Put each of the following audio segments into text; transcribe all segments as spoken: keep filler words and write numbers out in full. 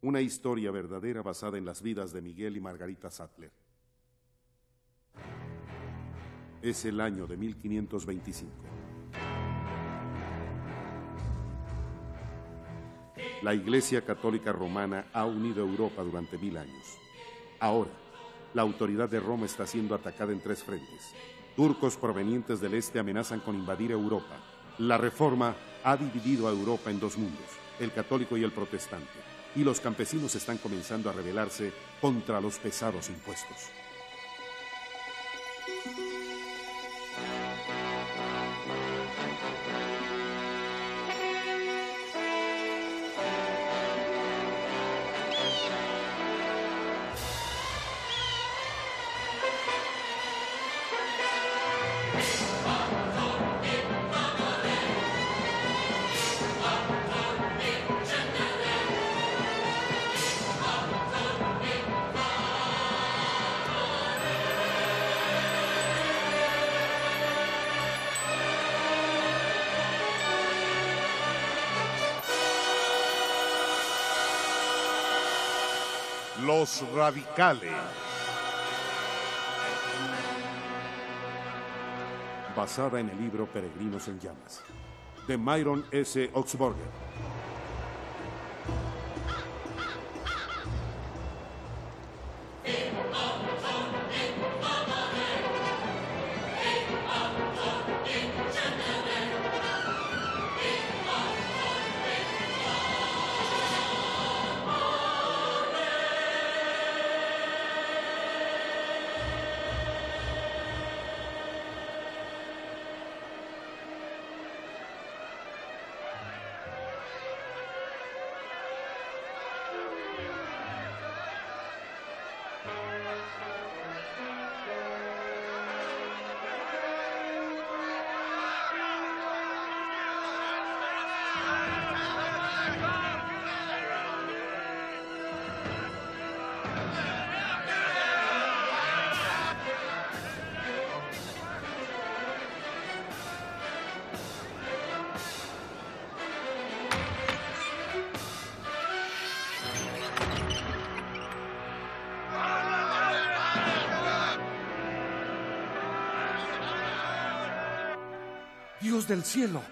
Una historia verdadera basada en las vidas de Miguel y Margarita Sattler. Es el año de mil quinientos veinticinco. La Iglesia Católica Romana ha unido Europa durante mil años. Ahora, la autoridad de Roma está siendo atacada en tres frentes. Turcos provenientes del este amenazan con invadir Europa. La Reforma ha dividido a Europa en dos mundos, el católico y el protestante, y los campesinos están comenzando a rebelarse contra los pesados impuestos. Los radicales. Basada en el libro Peregrinos en Llamas, de Myron S. Oxburger. Dios del cielo.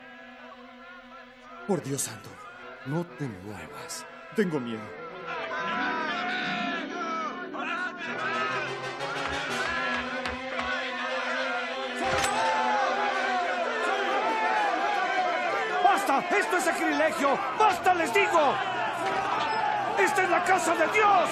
Por Dios santo, no te muevas. Tengo miedo. ¡Basta! ¡Esto es sacrilegio! ¡Basta, les digo! ¡Esta es la casa de Dios!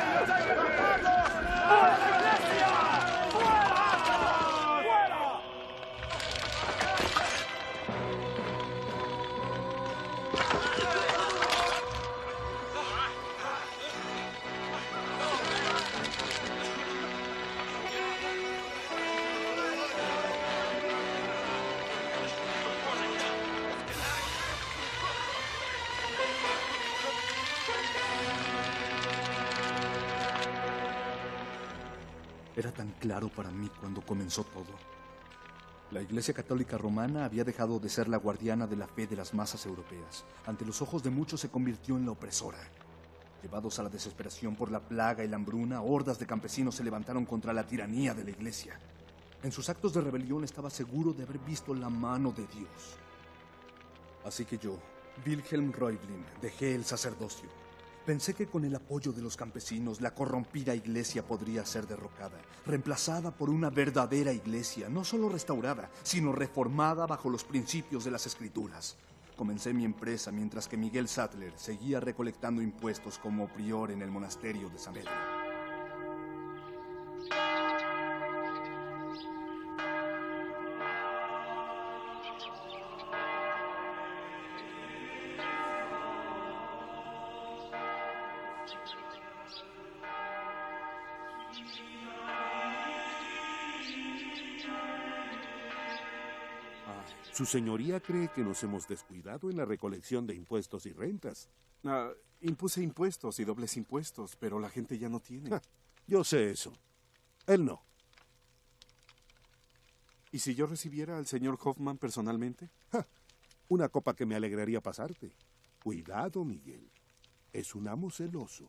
Era tan claro para mí cuando comenzó todo. La Iglesia Católica Romana había dejado de ser la guardiana de la fe de las masas europeas. Ante los ojos de muchos se convirtió en la opresora. Llevados a la desesperación por la plaga y la hambruna, hordas de campesinos se levantaron contra la tiranía de la Iglesia. En sus actos de rebelión estaba seguro de haber visto la mano de Dios. Así que yo, Wilhelm Reublin, dejé el sacerdocio. Pensé que con el apoyo de los campesinos, la corrompida iglesia podría ser derrocada, reemplazada por una verdadera iglesia, no solo restaurada, sino reformada bajo los principios de las Escrituras. Comencé mi empresa mientras que Miguel Sattler seguía recolectando impuestos como prior en el monasterio de San Pedro. Su señoría cree que nos hemos descuidado en la recolección de impuestos y rentas. Ah, impuse impuestos y dobles impuestos, pero la gente ya no tiene. Ja, yo sé eso. Él no. ¿Y si yo recibiera al señor Hoffman personalmente? Ja, una copa que me alegraría pasarte. Cuidado, Miguel. Es un amo celoso.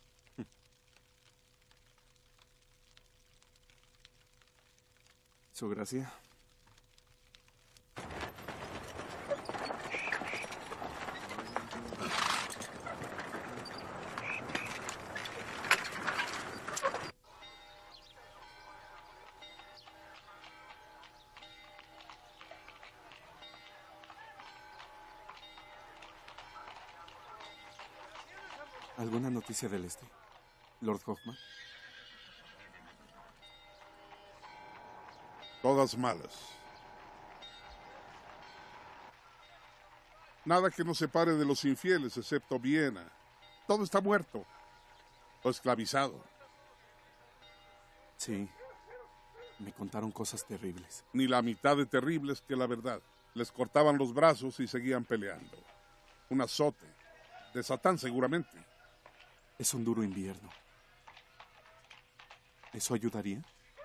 Su gracia. ¿Alguna noticia del este, Lord Hoffman? Todas malas. Nada que nos separe de los infieles, excepto Viena. Todo está muerto o esclavizado. Sí, me contaron cosas terribles. Ni la mitad de terribles que la verdad. Les cortaban los brazos y seguían peleando. Un azote. De Satán, seguramente. Es un duro invierno. ¿Eso ayudaría?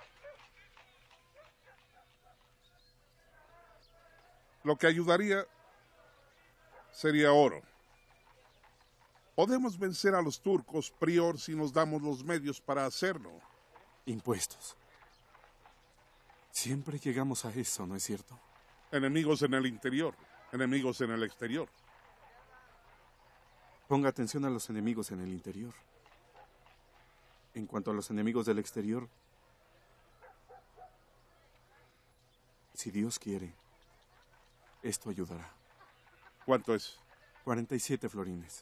Lo que ayudaría sería oro. Podemos vencer a los turcos, prior, si nos damos los medios para hacerlo. Impuestos. Siempre llegamos a eso, ¿no es cierto? Enemigos en el interior, enemigos en el exterior. Ponga atención a los enemigos en el interior. En cuanto a los enemigos del exterior, si Dios quiere, esto ayudará. ¿Cuánto es? cuarenta y siete florines.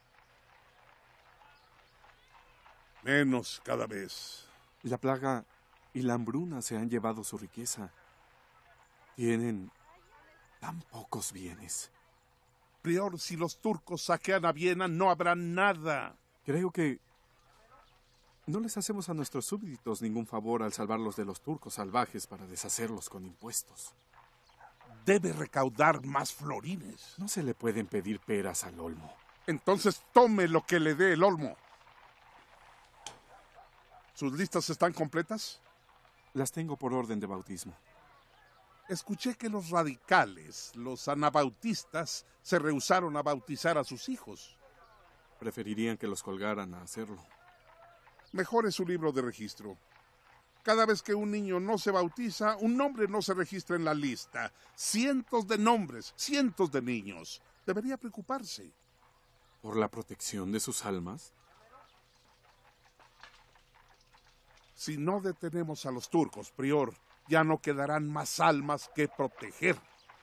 Menos cada vez. La plaga y la hambruna se han llevado su riqueza. Tienen tan pocos bienes. Prior, si los turcos saquean a Viena, no habrá nada. Creo que no les hacemos a nuestros súbditos ningún favor al salvarlos de los turcos salvajes para deshacerlos con impuestos. Debe recaudar más florines. No se le pueden pedir peras al olmo. Entonces tome lo que le dé el olmo. ¿Sus listas están completas? Las tengo por orden de bautismo. Escuché que los radicales, los anabautistas, se rehusaron a bautizar a sus hijos. Preferirían que los colgaran a hacerlo. Mejore su libro de registro. Cada vez que un niño no se bautiza, un nombre no se registra en la lista. Cientos de nombres, cientos de niños. Debería preocuparse. ¿Por la protección de sus almas? Si no detenemos a los turcos, prior, ya no quedarán más almas que proteger.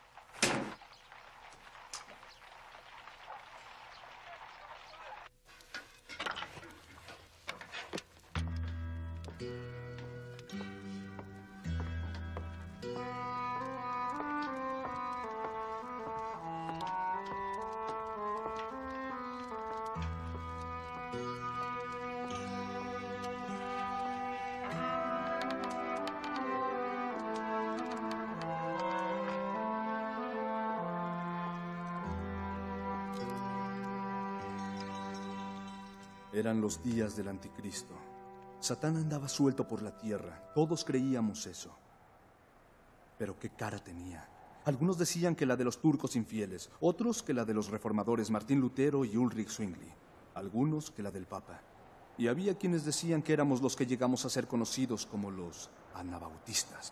Eran los días del anticristo. Satán andaba suelto por la tierra. Todos creíamos eso. Pero qué cara tenía. Algunos decían que la de los turcos infieles, otros que la de los reformadores Martín Lutero y Ulrich Zwingli, algunos que la del Papa. Y había quienes decían que éramos los que llegamos a ser conocidos como los anabautistas.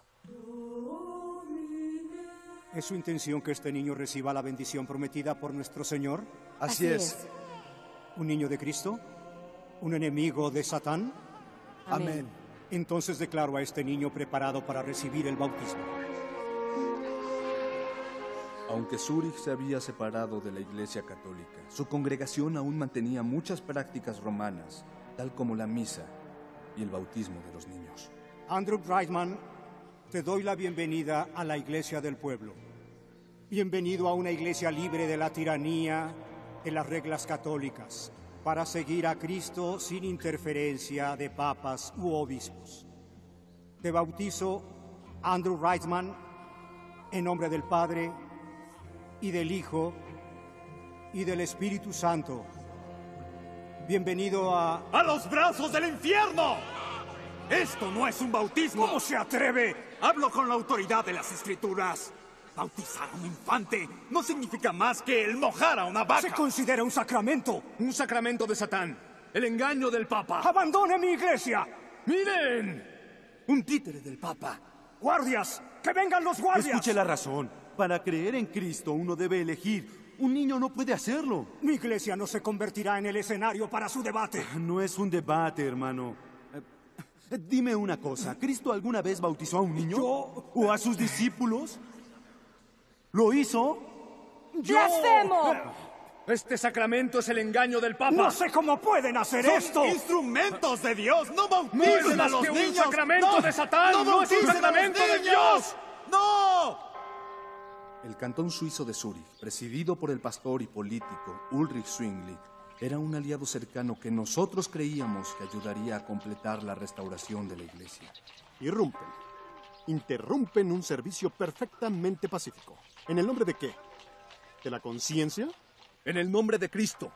¿Es su intención que este niño reciba la bendición prometida por nuestro Señor? Así, Así es. es. ¿Un niño de Cristo? ¿Un enemigo de Satán? Amén. Entonces declaro a este niño preparado para recibir el bautismo. Aunque Zúrich se había separado de la Iglesia Católica, su congregación aún mantenía muchas prácticas romanas, tal como la misa y el bautismo de los niños. Andrew Reitman, te doy la bienvenida a la Iglesia del Pueblo. Bienvenido a una iglesia libre de la tiranía de las reglas católicas, para seguir a Cristo sin interferencia de papas u obispos. Te bautizo, Andrew Reitman, en nombre del Padre, y del Hijo, y del Espíritu Santo. Bienvenido a... ¡A los brazos del infierno! ¡Esto no es un bautismo! ¿Cómo se atreve? Hablo con la autoridad de las Escrituras. Bautizar a un infante no significa más que el mojar a una vaca. Se considera un sacramento. Un sacramento de Satán. El engaño del Papa. ¡Abandone mi iglesia! ¡Miren! Un títere del Papa. ¡Guardias! ¡Que vengan los guardias! Escuche la razón. Para creer en Cristo uno debe elegir. Un niño no puede hacerlo. Mi iglesia no se convertirá en el escenario para su debate. No es un debate, hermano. Eh, Dime una cosa. ¿Cristo alguna vez bautizó a un niño? Yo... ¿O a sus discípulos? ¿Lo hizo? ¡Blasfemo! Este sacramento es el engaño del Papa. ¡No sé cómo pueden hacer esto! ¡Son instrumentos de Dios! ¡No ¡No es bauticen a más los que un niños! sacramento ¡No! de Satán! ¡No, ¡No es un bauticen a los sacramento de niños! Dios! ¡No! El cantón suizo de Zúrich, presidido por el pastor y político Ulrich Zwingli, era un aliado cercano que nosotros creíamos que ayudaría a completar la restauración de la iglesia. Irrumpen. Interrumpen un servicio perfectamente pacífico. ¿En el nombre de qué? ¿De la conciencia? En el nombre de Cristo.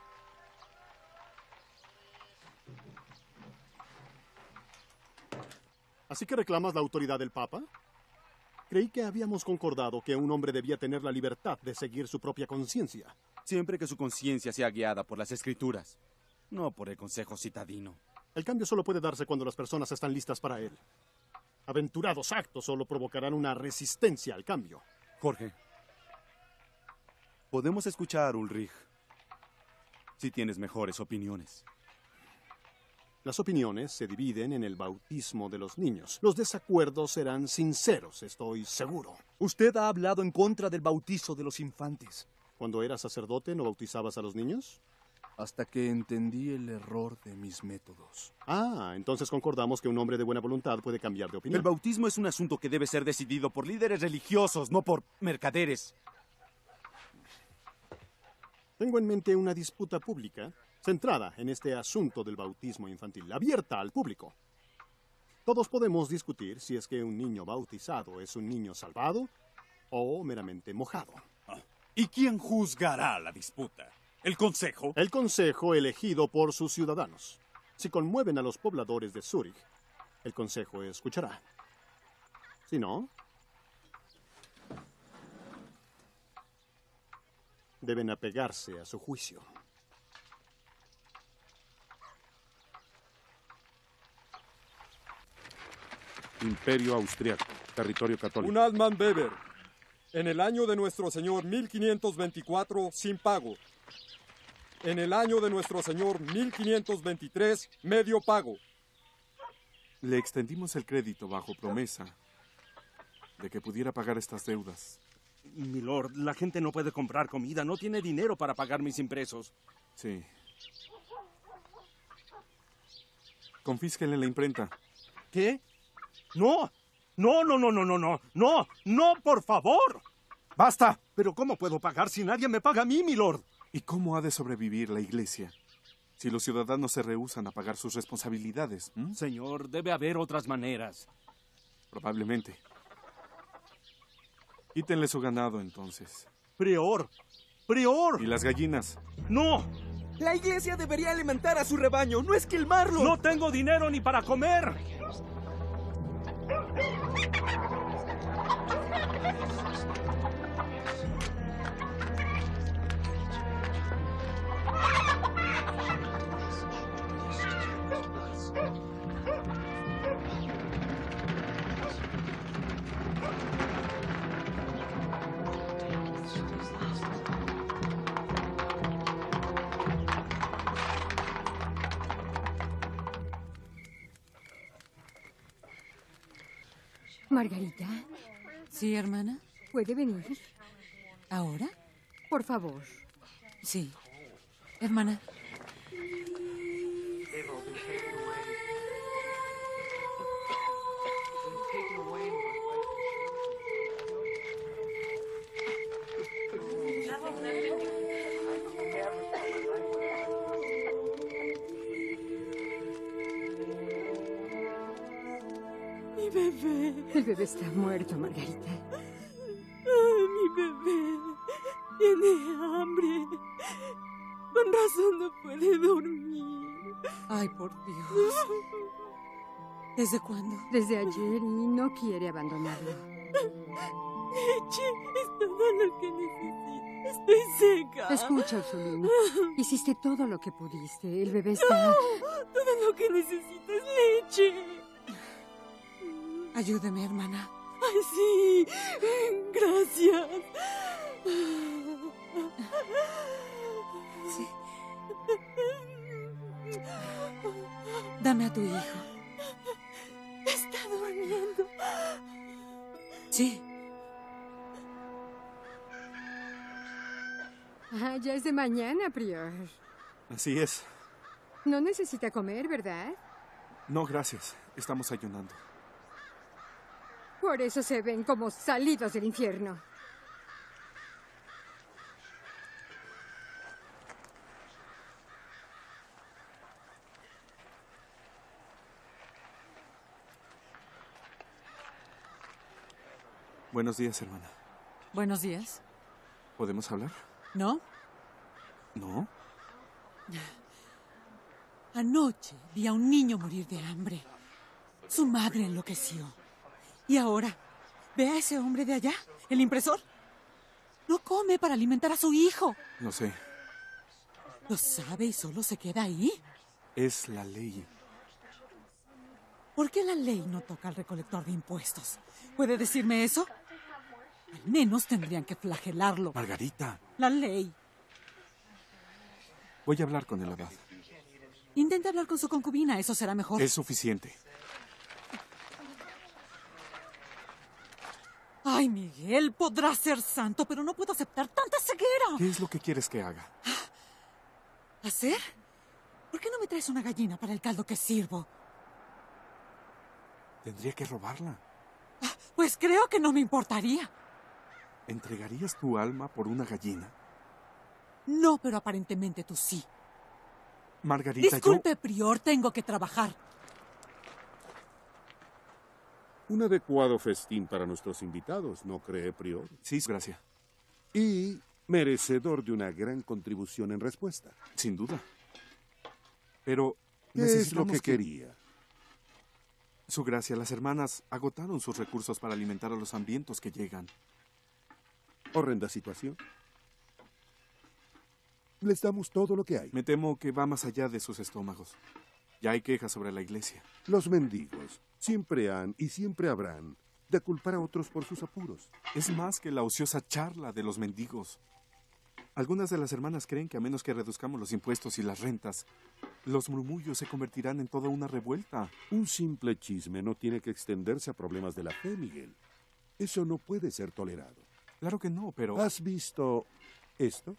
¿Así que reclamas la autoridad del Papa? Creí que habíamos concordado que un hombre debía tener la libertad de seguir su propia conciencia. Siempre que su conciencia sea guiada por las Escrituras, no por el consejo citadino. El cambio solo puede darse cuando las personas están listas para él. Aventurados actos solo provocarán una resistencia al cambio. Jorge, podemos escuchar, Ulrich, si tienes mejores opiniones. Las opiniones se dividen en el bautismo de los niños. Los desacuerdos serán sinceros, estoy seguro. Usted ha hablado en contra del bautizo de los infantes. Cuando eras sacerdote, ¿no bautizabas a los niños? Hasta que entendí el error de mis métodos. Ah, entonces concordamos que un hombre de buena voluntad puede cambiar de opinión. El bautismo es un asunto que debe ser decidido por líderes religiosos, no por mercaderes. Tengo en mente una disputa pública centrada en este asunto del bautismo infantil, abierta al público. Todos podemos discutir si es que un niño bautizado es un niño salvado o meramente mojado. ¿Y quién juzgará la disputa? ¿El consejo? El consejo elegido por sus ciudadanos. Si conmueven a los pobladores de Zúrich, el consejo escuchará. Si no, deben apegarse a su juicio. Imperio Austriaco, territorio católico. Un Altmann Weber. En el año de nuestro Señor mil quinientos veinticuatro, sin pago. En el año de nuestro Señor mil quinientos veintitrés, medio pago. Le extendimos el crédito bajo promesa de que pudiera pagar estas deudas. Milord, la gente no puede comprar comida, no tiene dinero para pagar mis impresos. Sí. Confísquenle la imprenta. ¿Qué? ¡No! ¡No, no, no, no, no, no! ¡No! ¡No, por favor! ¡Basta! ¿Pero cómo puedo pagar si nadie me paga a mí, milord? ¿Y cómo ha de sobrevivir la iglesia si los ciudadanos se rehúsan a pagar sus responsabilidades? ¿Mm? Señor, debe haber otras maneras. Probablemente. Quítenle su ganado, entonces. ¡Prior! ¡Prior! ¿Y las gallinas? ¡No! La iglesia debería alimentar a su rebaño, no esquilmarlo. ¡No tengo dinero ni para comer! Margarita. Sí, hermana. ¿Puede venir? ¿Ahora? Por favor. Sí. Hermana. Mi bebé. El bebé está muerto, Margarita. Ay, mi bebé. Tiene hambre. Con razón no puede dormir. Ay, por Dios. ¿Desde cuándo? Desde ayer y no quiere abandonarlo. Leche, es todo lo que necesito. Estoy seca. Escucha, Ursulín. Hiciste todo lo que pudiste. El bebé está... No, todo lo que necesito es leche. Ayúdeme, hermana. Ay, sí. Gracias. Sí. Dame a tu hijo. Está durmiendo. Sí. Ah, ya es de mañana, Prior. Así es. No necesita comer, ¿verdad? No, gracias. Estamos ayunando. Por eso se ven como salidos del infierno. Buenos días, hermana. Buenos días. ¿Podemos hablar? ¿No? ¿No? Anoche vi a un niño morir de hambre. Su madre enloqueció. Y ahora, ¿ve a ese hombre de allá? ¿El impresor? No come para alimentar a su hijo. No sé. ¿Lo sabe y solo se queda ahí? Es la ley. ¿Por qué la ley no toca al recolector de impuestos? ¿Puede decirme eso? Al menos tendrían que flagelarlo. Margarita. La ley. Voy a hablar con el abad. Intenta hablar con su concubina, eso será mejor. Es suficiente. Ay, Miguel, podrás ser santo, pero no puedo aceptar tanta ceguera. ¿Qué es lo que quieres que haga? ¿Hacer? ¿Por qué no me traes una gallina para el caldo que sirvo? Tendría que robarla. Pues creo que no me importaría. ¿Entregarías tu alma por una gallina? No, pero aparentemente tú sí. Margarita, Disculpe, yo... Prior, tengo que trabajar. Un adecuado festín para nuestros invitados, ¿no cree, Prior? Sí, gracias. Y merecedor de una gran contribución en respuesta. Sin duda. Pero ¿qué es lo que, que quería? Su gracia, las hermanas agotaron sus recursos para alimentar a los hambrientos que llegan. Horrenda situación. Les damos todo lo que hay. Me temo que va más allá de sus estómagos. Ya hay quejas sobre la iglesia. Los mendigos siempre han y siempre habrán de culpar a otros por sus apuros. Es más que la ociosa charla de los mendigos. Algunas de las hermanas creen que a menos que reduzcamos los impuestos y las rentas, los murmullos se convertirán en toda una revuelta. Un simple chisme no tiene que extenderse a problemas de la fe, Miguel. Eso no puede ser tolerado. Claro que no, pero... ¿Has visto esto?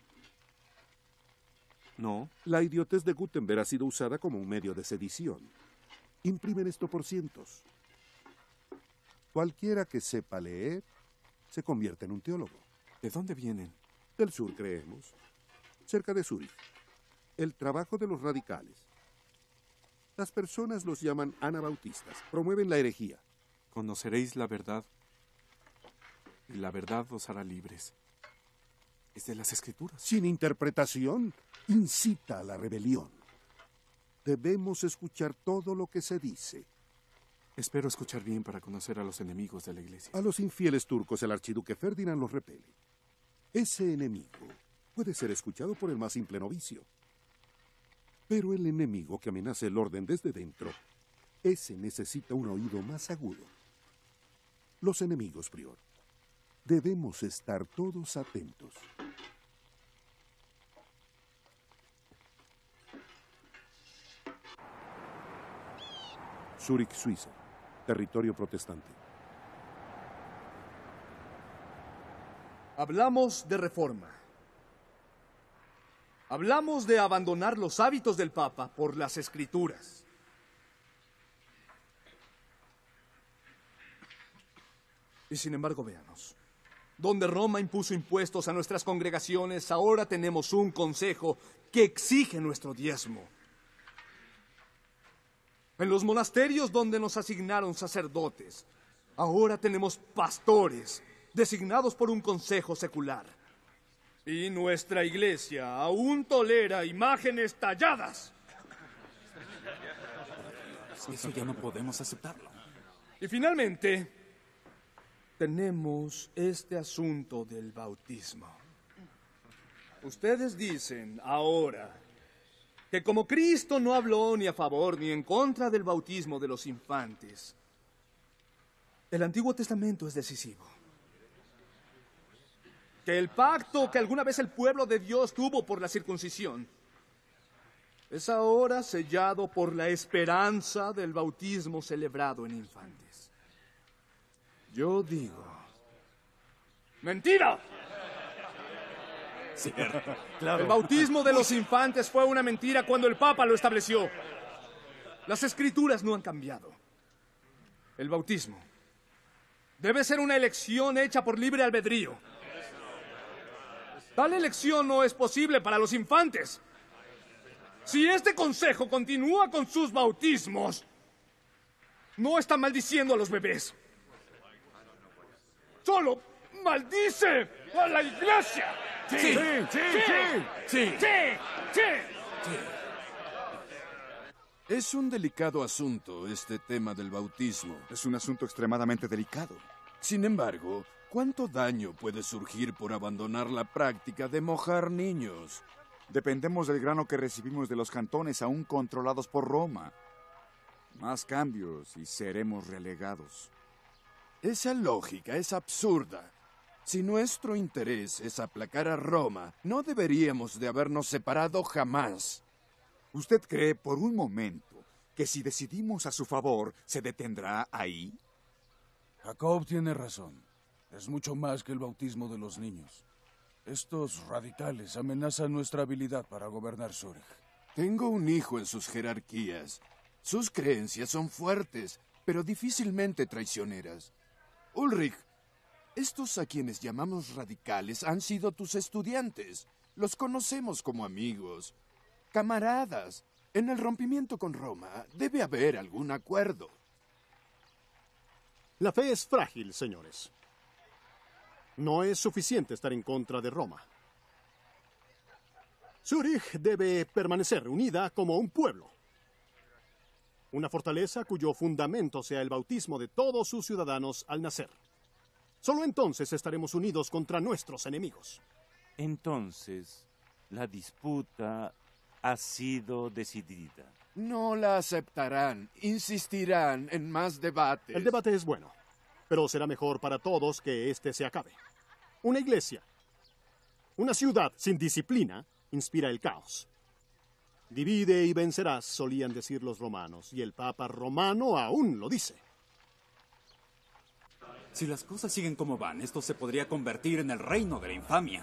No. La idiotez de Gutenberg ha sido usada como un medio de sedición. Imprimen esto por cientos. Cualquiera que sepa leer se convierte en un teólogo. ¿De dónde vienen? Del sur, creemos. Cerca de Zúrich. El trabajo de los radicales. Las personas los llaman anabautistas. Promueven la herejía. Conoceréis la verdad y la verdad os hará libres. Es de las Escrituras. Sin interpretación, incita a la rebelión. Debemos escuchar todo lo que se dice. Espero escuchar bien para conocer a los enemigos de la iglesia. A los infieles turcos el archiduque Ferdinand los repele. Ese enemigo puede ser escuchado por el más simple novicio. Pero el enemigo que amenaza el orden desde dentro, ese necesita un oído más agudo. Los enemigos, Prior. Debemos estar todos atentos. Zúrich, Suiza. Territorio protestante. Hablamos de reforma. Hablamos de abandonar los hábitos del Papa por las Escrituras. Y sin embargo, véanos. Donde Roma impuso impuestos a nuestras congregaciones, ahora tenemos un consejo que exige nuestro diezmo. En los monasterios donde nos asignaron sacerdotes, ahora tenemos pastores designados por un consejo secular. Y nuestra iglesia aún tolera imágenes talladas. Eso ya no podemos aceptarlo. Y finalmente, tenemos este asunto del bautismo. Ustedes dicen ahora que como Cristo no habló ni a favor ni en contra del bautismo de los infantes, el Antiguo Testamento es decisivo. Que el pacto que alguna vez el pueblo de Dios tuvo por la circuncisión es ahora sellado por la esperanza del bautismo celebrado en infantes. Yo digo... ¡Mentira! Cierto, claro. El bautismo de los infantes fue una mentira cuando el Papa lo estableció. Las Escrituras no han cambiado. El bautismo debe ser una elección hecha por libre albedrío. Tal elección no es posible para los infantes. Si este consejo continúa con sus bautismos, no está maldiciendo a los bebés. Solo maldice a la iglesia. Sí, sí, sí, sí, sí, sí, sí. Es un delicado asunto este tema del bautismo. Es un asunto extremadamente delicado. Sin embargo, ¿cuánto daño puede surgir por abandonar la práctica de mojar niños? Dependemos del grano que recibimos de los cantones aún controlados por Roma. Más cambios y seremos relegados. Esa lógica es absurda. Si nuestro interés es aplacar a Roma, no deberíamos de habernos separado jamás. ¿Usted cree por un momento que si decidimos a su favor, se detendrá ahí? Jacob tiene razón. Es mucho más que el bautismo de los niños. Estos radicales amenazan nuestra habilidad para gobernar Zúrich. Tengo un hijo en sus jerarquías. Sus creencias son fuertes, pero difícilmente traicioneras. Ulrich, estos a quienes llamamos radicales han sido tus estudiantes. Los conocemos como amigos, camaradas. En el rompimiento con Roma debe haber algún acuerdo. La fe es frágil, señores. No es suficiente estar en contra de Roma. Zúrich debe permanecer unida como un pueblo. Una fortaleza cuyo fundamento sea el bautismo de todos sus ciudadanos al nacer. Solo entonces estaremos unidos contra nuestros enemigos. Entonces, la disputa ha sido decidida. No la aceptarán. Insistirán en más debates. El debate es bueno, pero será mejor para todos que este se acabe. Una iglesia, una ciudad sin disciplina, inspira el caos. Divide y vencerás, solían decir los romanos, y el Papa romano aún lo dice. Si las cosas siguen como van, esto se podría convertir en el reino de la infamia.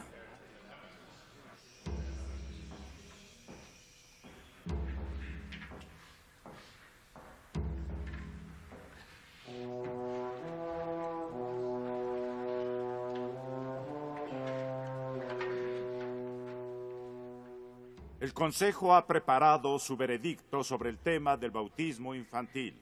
El Consejo ha preparado su veredicto sobre el tema del bautismo infantil.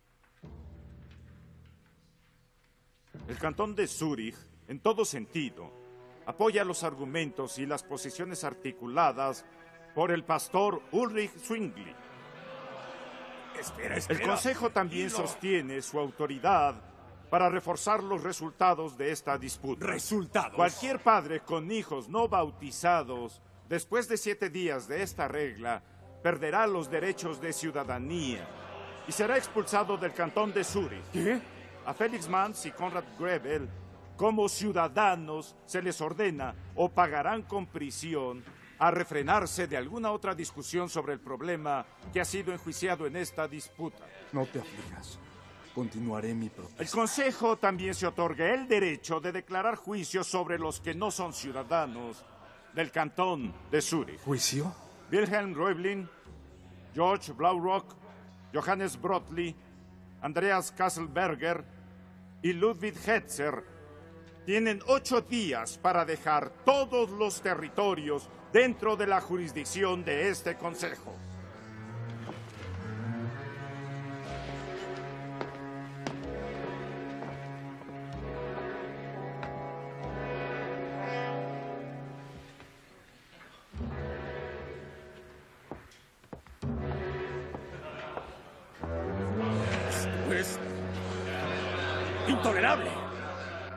El cantón de Zúrich, en todo sentido, apoya los argumentos y las posiciones articuladas por el pastor Ulrich Zwingli. Espera, espera. El Consejo también Dilo. sostiene su autoridad para reforzar los resultados de esta disputa. ¿Resultados? Cualquier padre con hijos no bautizados, después de siete días de esta regla, perderá los derechos de ciudadanía y será expulsado del cantón de Zúrich. ¿Qué? A Felix Manz y Konrad Grebel, como ciudadanos, se les ordena o pagarán con prisión a refrenarse de alguna otra discusión sobre el problema que ha sido enjuiciado en esta disputa. No te aflijas. Continuaré mi protesta. El Consejo también se otorga el derecho de declarar juicios sobre los que no son ciudadanos del cantón de Zúrich. ¿Juicio? Wilhelm Reublin, George Blaurock, Johannes Brotli, Andreas Kasselberger y Ludwig Hetzer tienen ocho días para dejar todos los territorios dentro de la jurisdicción de este Consejo. Es intolerable.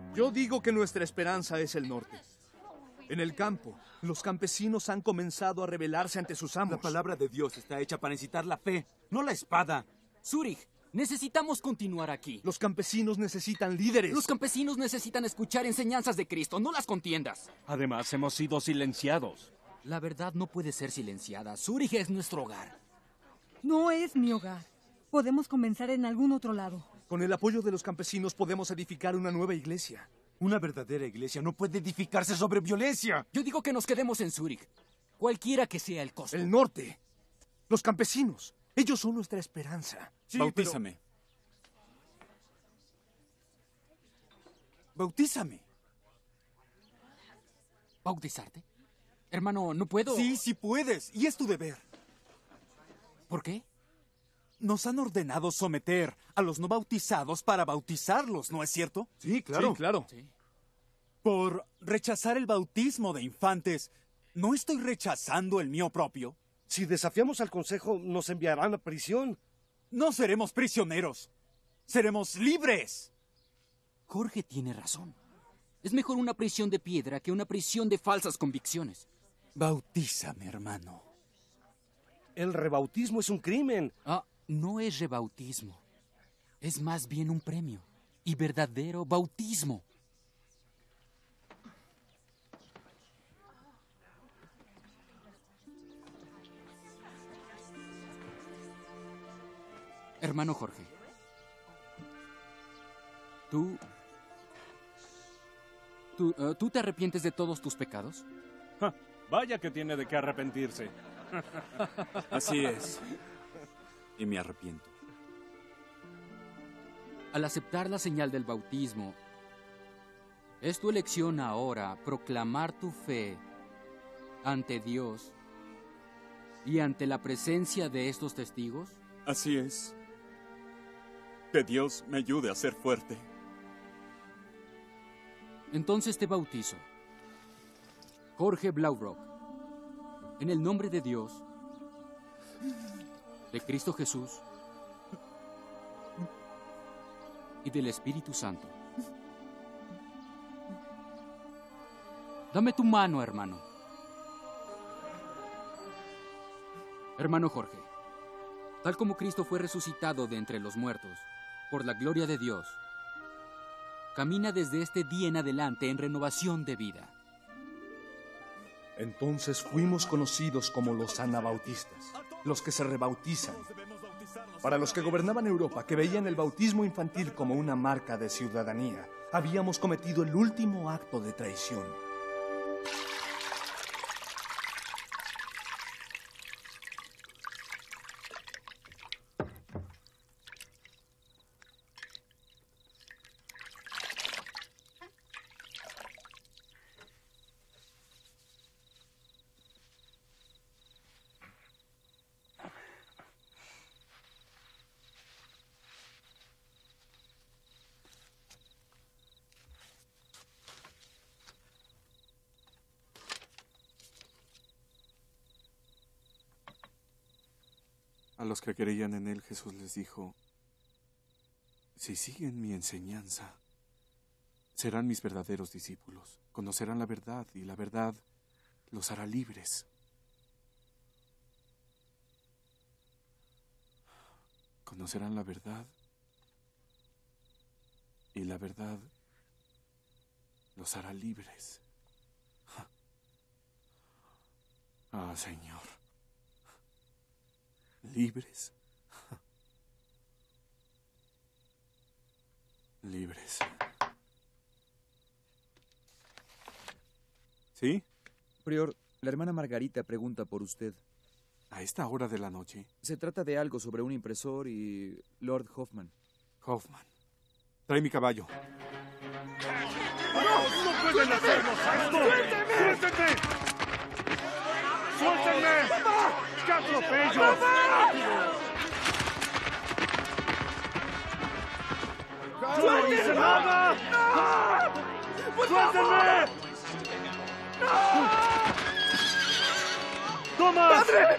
Yo digo que nuestra esperanza es el norte. En el campo, los campesinos han comenzado a rebelarse ante sus amos. La palabra de Dios está hecha para incitar la fe, no la espada. Zúrich, necesitamos continuar aquí. Los campesinos necesitan líderes. Los campesinos necesitan escuchar enseñanzas de Cristo, no las contiendas. Además, hemos sido silenciados. La verdad no puede ser silenciada. Zúrich es nuestro hogar. No es mi hogar. Podemos comenzar en algún otro lado. Con el apoyo de los campesinos podemos edificar una nueva iglesia. Una verdadera iglesia no puede edificarse sobre violencia. Yo digo que nos quedemos en Zúrich, cualquiera que sea el costo. El norte. Los campesinos. Ellos son nuestra esperanza. Sí, Bautízame. Pero... Bautízame. ¿Bautizarte? Hermano, no puedo. Sí, sí puedes. Y es tu deber. ¿Por qué? Nos han ordenado someter a los no bautizados para bautizarlos, ¿no es cierto? Sí, claro. Sí, claro. Sí. Por rechazar el bautismo de infantes, ¿no estoy rechazando el mío propio? Si desafiamos al consejo, nos enviarán a prisión. No seremos prisioneros. Seremos libres. Jorge tiene razón. Es mejor una prisión de piedra que una prisión de falsas convicciones. Bautízame, hermano. El rebautismo es un crimen. Ah, no es rebautismo. Es más bien un premio. Y verdadero bautismo. Hermano Jorge, ¿tú... ¿Tú, uh, ¿tú te arrepientes de todos tus pecados? Ja, vaya que tiene de qué arrepentirse. Así es. Y me arrepiento. Al aceptar la señal del bautismo, ¿es tu elección ahora proclamar tu fe ante Dios y ante la presencia de estos testigos? Así es. Que Dios me ayude a ser fuerte. Entonces te bautizo. Jorge Blaurock, en el nombre de Dios, de Cristo Jesús y del Espíritu Santo. Dame tu mano, hermano. Hermano Jorge, tal como Cristo fue resucitado de entre los muertos, por la gloria de Dios, camina desde este día en adelante en renovación de vida. Entonces fuimos conocidos como los anabautistas, los que se rebautizan. Para los que gobernaban Europa, que veían el bautismo infantil como una marca de ciudadanía, habíamos cometido el último acto de traición. A los que creían en él, Jesús les dijo, si siguen mi enseñanza, serán mis verdaderos discípulos, conocerán la verdad y la verdad los hará libres. Conocerán la verdad y la verdad los hará libres. Ah, Señor. ¿Libres? Libres. ¿Sí? Prior, la hermana Margarita pregunta por usted. ¿A esta hora de la noche? Se trata de algo sobre un impresor y Lord Hoffman. Hoffman. Trae mi caballo. ¡No! ¡No pueden hacernos esto! ¡Suélteme! ¡Suélteme! ¡Suéltenme! ¡Qué atropello! ¡Yo no hice nada! ¡No! ¡Suéltenme! ¡No! ¡Thomas! ¡Padre!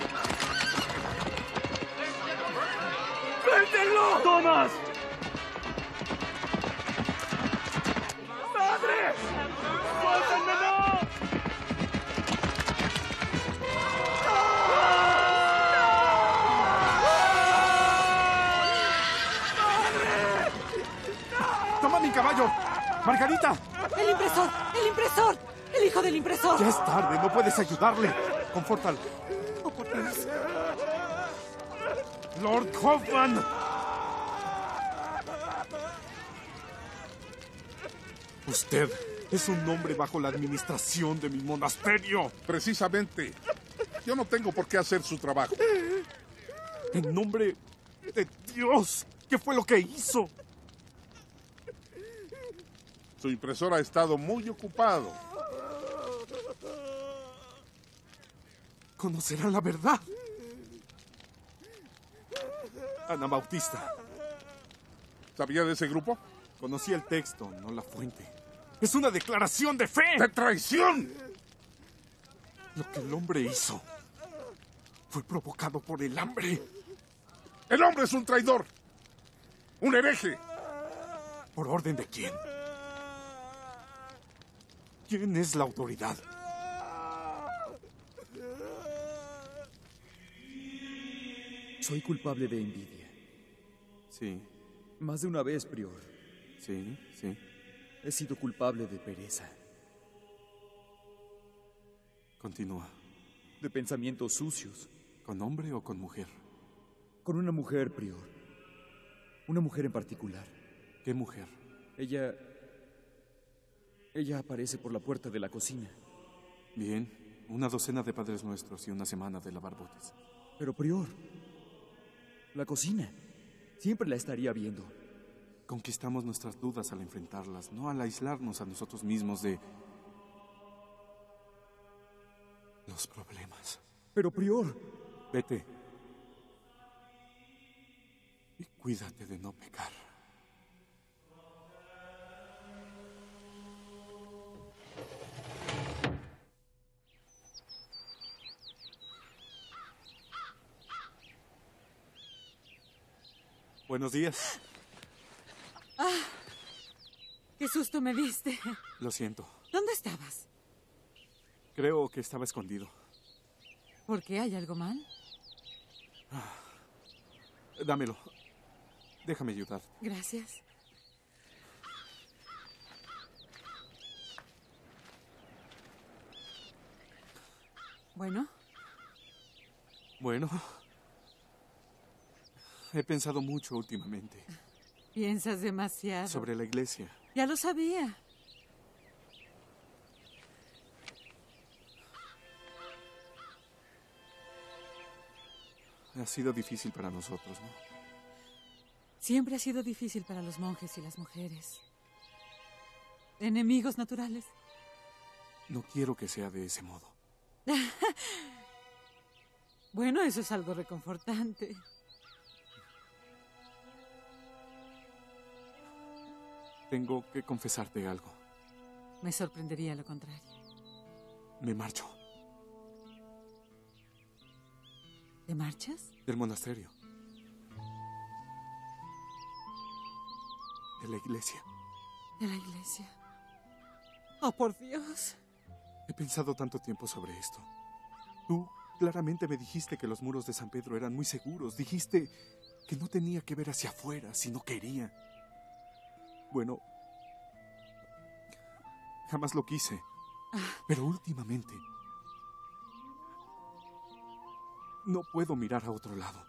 ¡Suéltenlo! ¡Thomas! ¡Suéltenme, no! ¡Toma mi caballo! ¡Margarita! ¡El impresor! ¡El impresor! ¡El hijo del impresor! Ya es tarde, no puedes ayudarle. Confórtalo. ¡Oh, por Dios! ¡Lord Hoffman! Usted es un hombre bajo la administración de mi monasterio. Precisamente. Yo no tengo por qué hacer su trabajo. En nombre de Dios, ¿qué fue lo que hizo? Su impresor ha estado muy ocupado. Conocerán la verdad. Ana Bautista. ¿Sabía de ese grupo? Conocí el texto, no la fuente. ¡Es una declaración de fe! ¡De traición! Lo que el hombre hizo fue provocado por el hambre. ¡El hombre es un traidor! ¡Un hereje! ¿Por orden de quién? ¿Quién es la autoridad? Soy culpable de envidia. Sí. Más de una vez, prior. Sí, sí. He sido culpable de pereza. Continúa. De pensamientos sucios. ¿Con hombre o con mujer? Con una mujer, prior. Una mujer en particular. ¿Qué mujer? Ella... Ella aparece por la puerta de la cocina. Bien. Una docena de Padres Nuestros y una semana de lavar botes. Pero, prior... La cocina. Siempre la estaría viendo. Conquistamos nuestras dudas al enfrentarlas, no al aislarnos a nosotros mismos de los problemas. Pero, prior... Vete. Y cuídate de no pecar. Buenos días. ¡Ah! ¡Qué susto me diste! Lo siento. ¿Dónde estabas? Creo que estaba escondido. ¿Por qué? ¿Hay algo mal? Ah, dámelo. Déjame ayudar. Gracias. Bueno. Bueno. He pensado mucho últimamente. Piensas demasiado. Sobre la iglesia. Ya lo sabía. Ha sido difícil para nosotros, ¿no? Siempre ha sido difícil para los monjes y las mujeres. Enemigos naturales. No quiero que sea de ese modo. Bueno, eso es algo reconfortante. Tengo que confesarte algo. Me sorprendería lo contrario. Me marcho. ¿Te marchas? Del monasterio. De la iglesia. De la iglesia. Oh, por Dios. He pensado tanto tiempo sobre esto. Tú claramente me dijiste que los muros de San Pedro eran muy seguros. Dijiste que no tenía que ver hacia afuera si no quería. Bueno, jamás lo quise. Pero últimamente no puedo mirar a otro lado.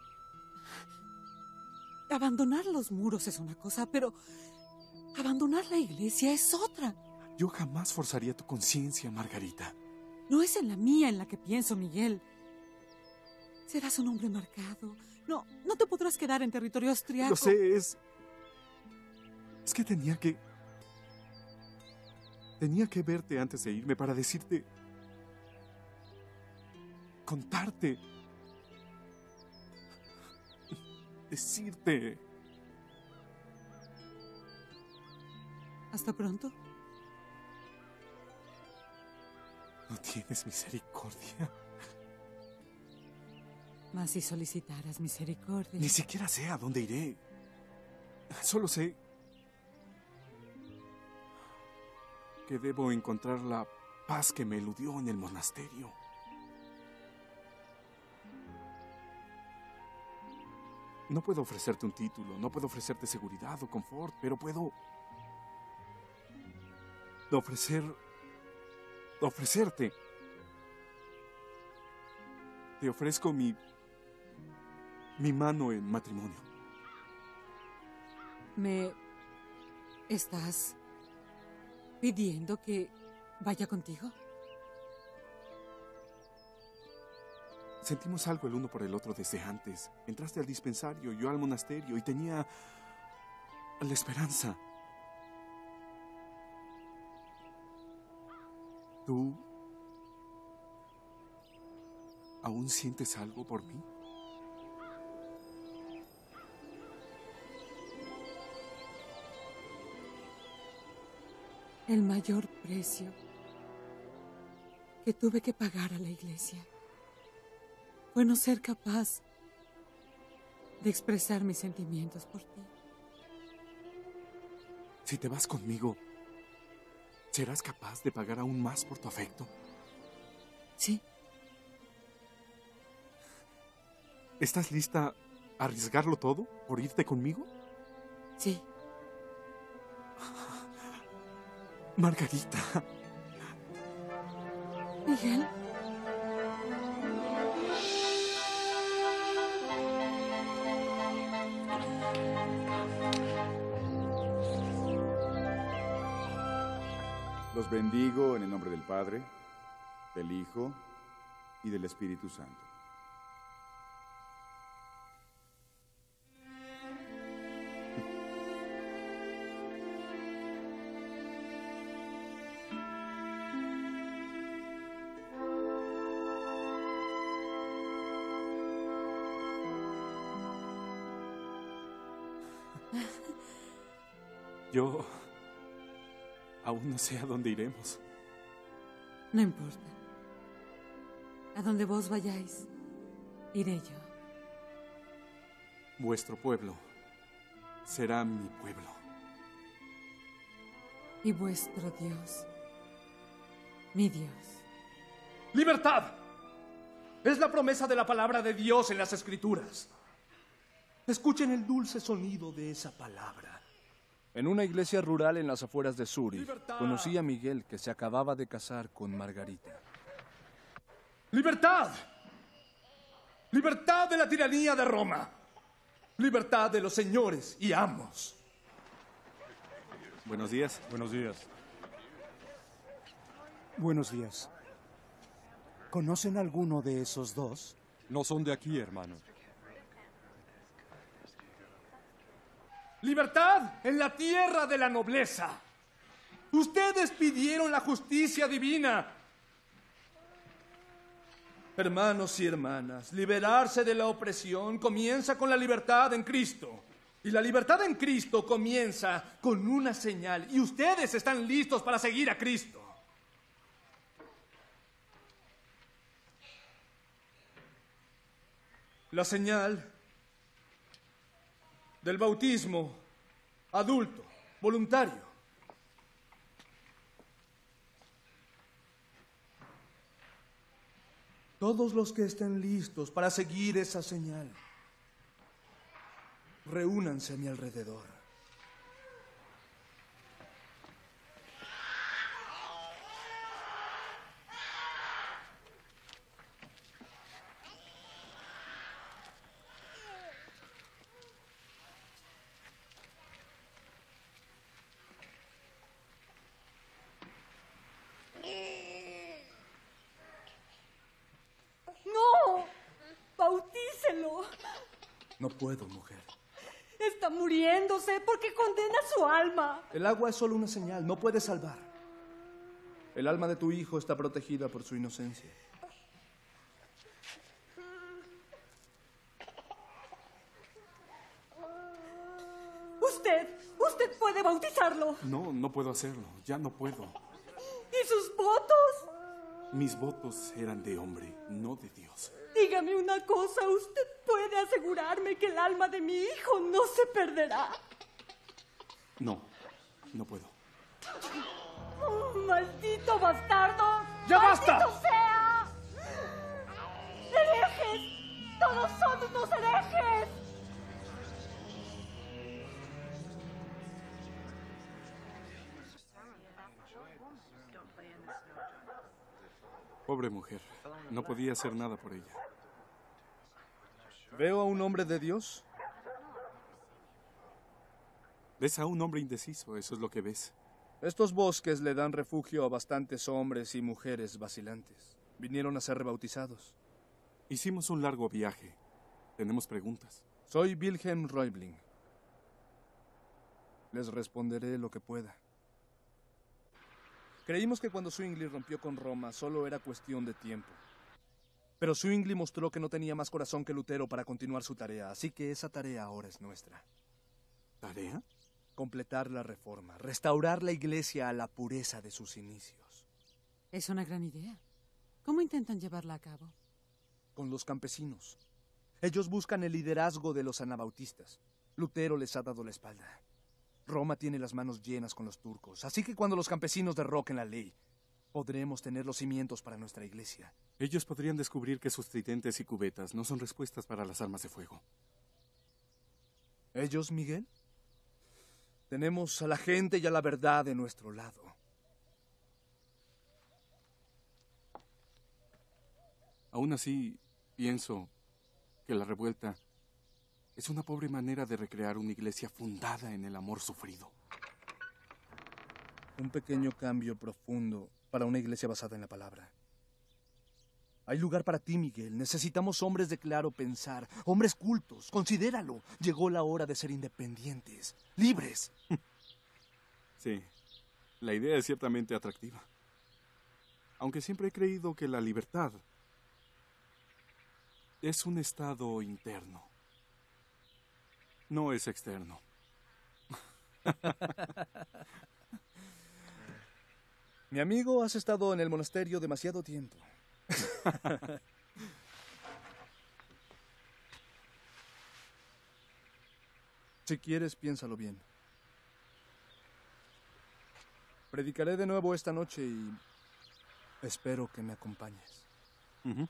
Abandonar los muros es una cosa, pero abandonar la iglesia es otra. Yo jamás forzaría tu conciencia, Margarita. No es en la mía en la que pienso, Miguel. Serás un hombre marcado. No, no te podrás quedar en territorio austriaco. Lo sé, es... Es que tenía que... Tenía que verte antes de irme para decirte... Contarte... Decirte... ¿Hasta pronto? No tienes misericordia. Mas si solicitaras misericordia... Ni siquiera sé a dónde iré. Solo sé... que debo encontrar la paz que me eludió en el monasterio. No puedo ofrecerte un título, no puedo ofrecerte seguridad o confort, pero puedo ofrecer, ofrecerte. Te ofrezco mi, mi mano en matrimonio. ¿Me estás pidiendo que vaya contigo? Sentimos algo el uno por el otro desde antes. Entraste al dispensario, yo al monasterio, y tenía la esperanza. ¿Tú aún sientes algo por mí? El mayor precio que tuve que pagar a la iglesia fue no ser capaz de expresar mis sentimientos por ti. Si te vas conmigo, ¿serás capaz de pagar aún más por tu afecto? Sí. ¿Estás lista a arriesgarlo todo por irte conmigo? Sí. Margarita. Miguel. Los bendigo en el nombre del Padre, del Hijo y del Espíritu Santo. Yo aún no sé a dónde iremos. No importa. A donde vos vayáis, iré yo. Vuestro pueblo será mi pueblo. Y vuestro Dios, mi Dios. ¡Libertad! Es la promesa de la palabra de Dios en las Escrituras. Escuchen el dulce sonido de esa palabra. En una iglesia rural en las afueras de Zúrich, conocí a Miguel, que se acababa de casar con Margarita. ¡Libertad! ¡Libertad de la tiranía de Roma! ¡Libertad de los señores y amos! Buenos días. Buenos días. Buenos días. ¿Conocen alguno de esos dos? No son de aquí, hermano. ¡Libertad en la tierra de la nobleza! Ustedes pidieron la justicia divina. Hermanos y hermanas, liberarse de la opresión comienza con la libertad en Cristo. Y la libertad en Cristo comienza con una señal. Y ustedes están listos para seguir a Cristo. La señal del bautismo adulto, voluntario. Todos los que estén listos para seguir esa señal, reúnanse a mi alrededor. ¡No! ¡Bautícelo! No puedo, mujer. Está muriéndose porque condena su alma. El agua es solo una señal, no puede salvar. El alma de tu hijo está protegida por su inocencia. Usted, usted puede bautizarlo. No, no puedo hacerlo. Ya no puedo. ¿Y sus votos? Mis votos eran de hombre, no de Dios. Dígame una cosa, ¿usted puede asegurarme que el alma de mi hijo no se perderá? No, no puedo. ¡Oh, maldito bastardo! ¡Ya basta! ¡Maldito sea! ¡Herejes! ¡Todos son unos herejes! Pobre mujer. No podía hacer nada por ella. ¿Veo a un hombre de Dios? Ves a un hombre indeciso, eso es lo que ves. Estos bosques le dan refugio a bastantes hombres y mujeres vacilantes. Vinieron a ser rebautizados. Hicimos un largo viaje. Tenemos preguntas. Soy Wilhelm Roebling. Les responderé lo que pueda. Creímos que cuando Zwingli rompió con Roma solo era cuestión de tiempo. Pero Zwingli mostró que no tenía más corazón que Lutero para continuar su tarea, así que esa tarea ahora es nuestra. ¿Tarea? Completar la reforma, restaurar la iglesia a la pureza de sus inicios. Es una gran idea. ¿Cómo intentan llevarla a cabo? Con los campesinos. Ellos buscan el liderazgo de los anabautistas. Lutero les ha dado la espalda. Roma tiene las manos llenas con los turcos, así que cuando los campesinos derroquen la ley, podremos tener los cimientos para nuestra iglesia. Ellos podrían descubrir que sus tridentes y cubetas no son respuestas para las armas de fuego. ¿Ellos, Miguel? Tenemos a la gente y a la verdad de nuestro lado. Aún así, pienso que la revuelta es una pobre manera de recrear una iglesia fundada en el amor sufrido. Un pequeño cambio profundo para una iglesia basada en la palabra. Hay lugar para ti, Miguel. Necesitamos hombres de claro pensar, hombres cultos. Considéralo. Llegó la hora de ser independientes, libres. Sí, la idea es ciertamente atractiva. Aunque siempre he creído que la libertad es un estado interno. No es externo. Mi amigo, has estado en el monasterio demasiado tiempo. Si quieres, piénsalo bien. Predicaré de nuevo esta noche y espero que me acompañes. Uh-huh.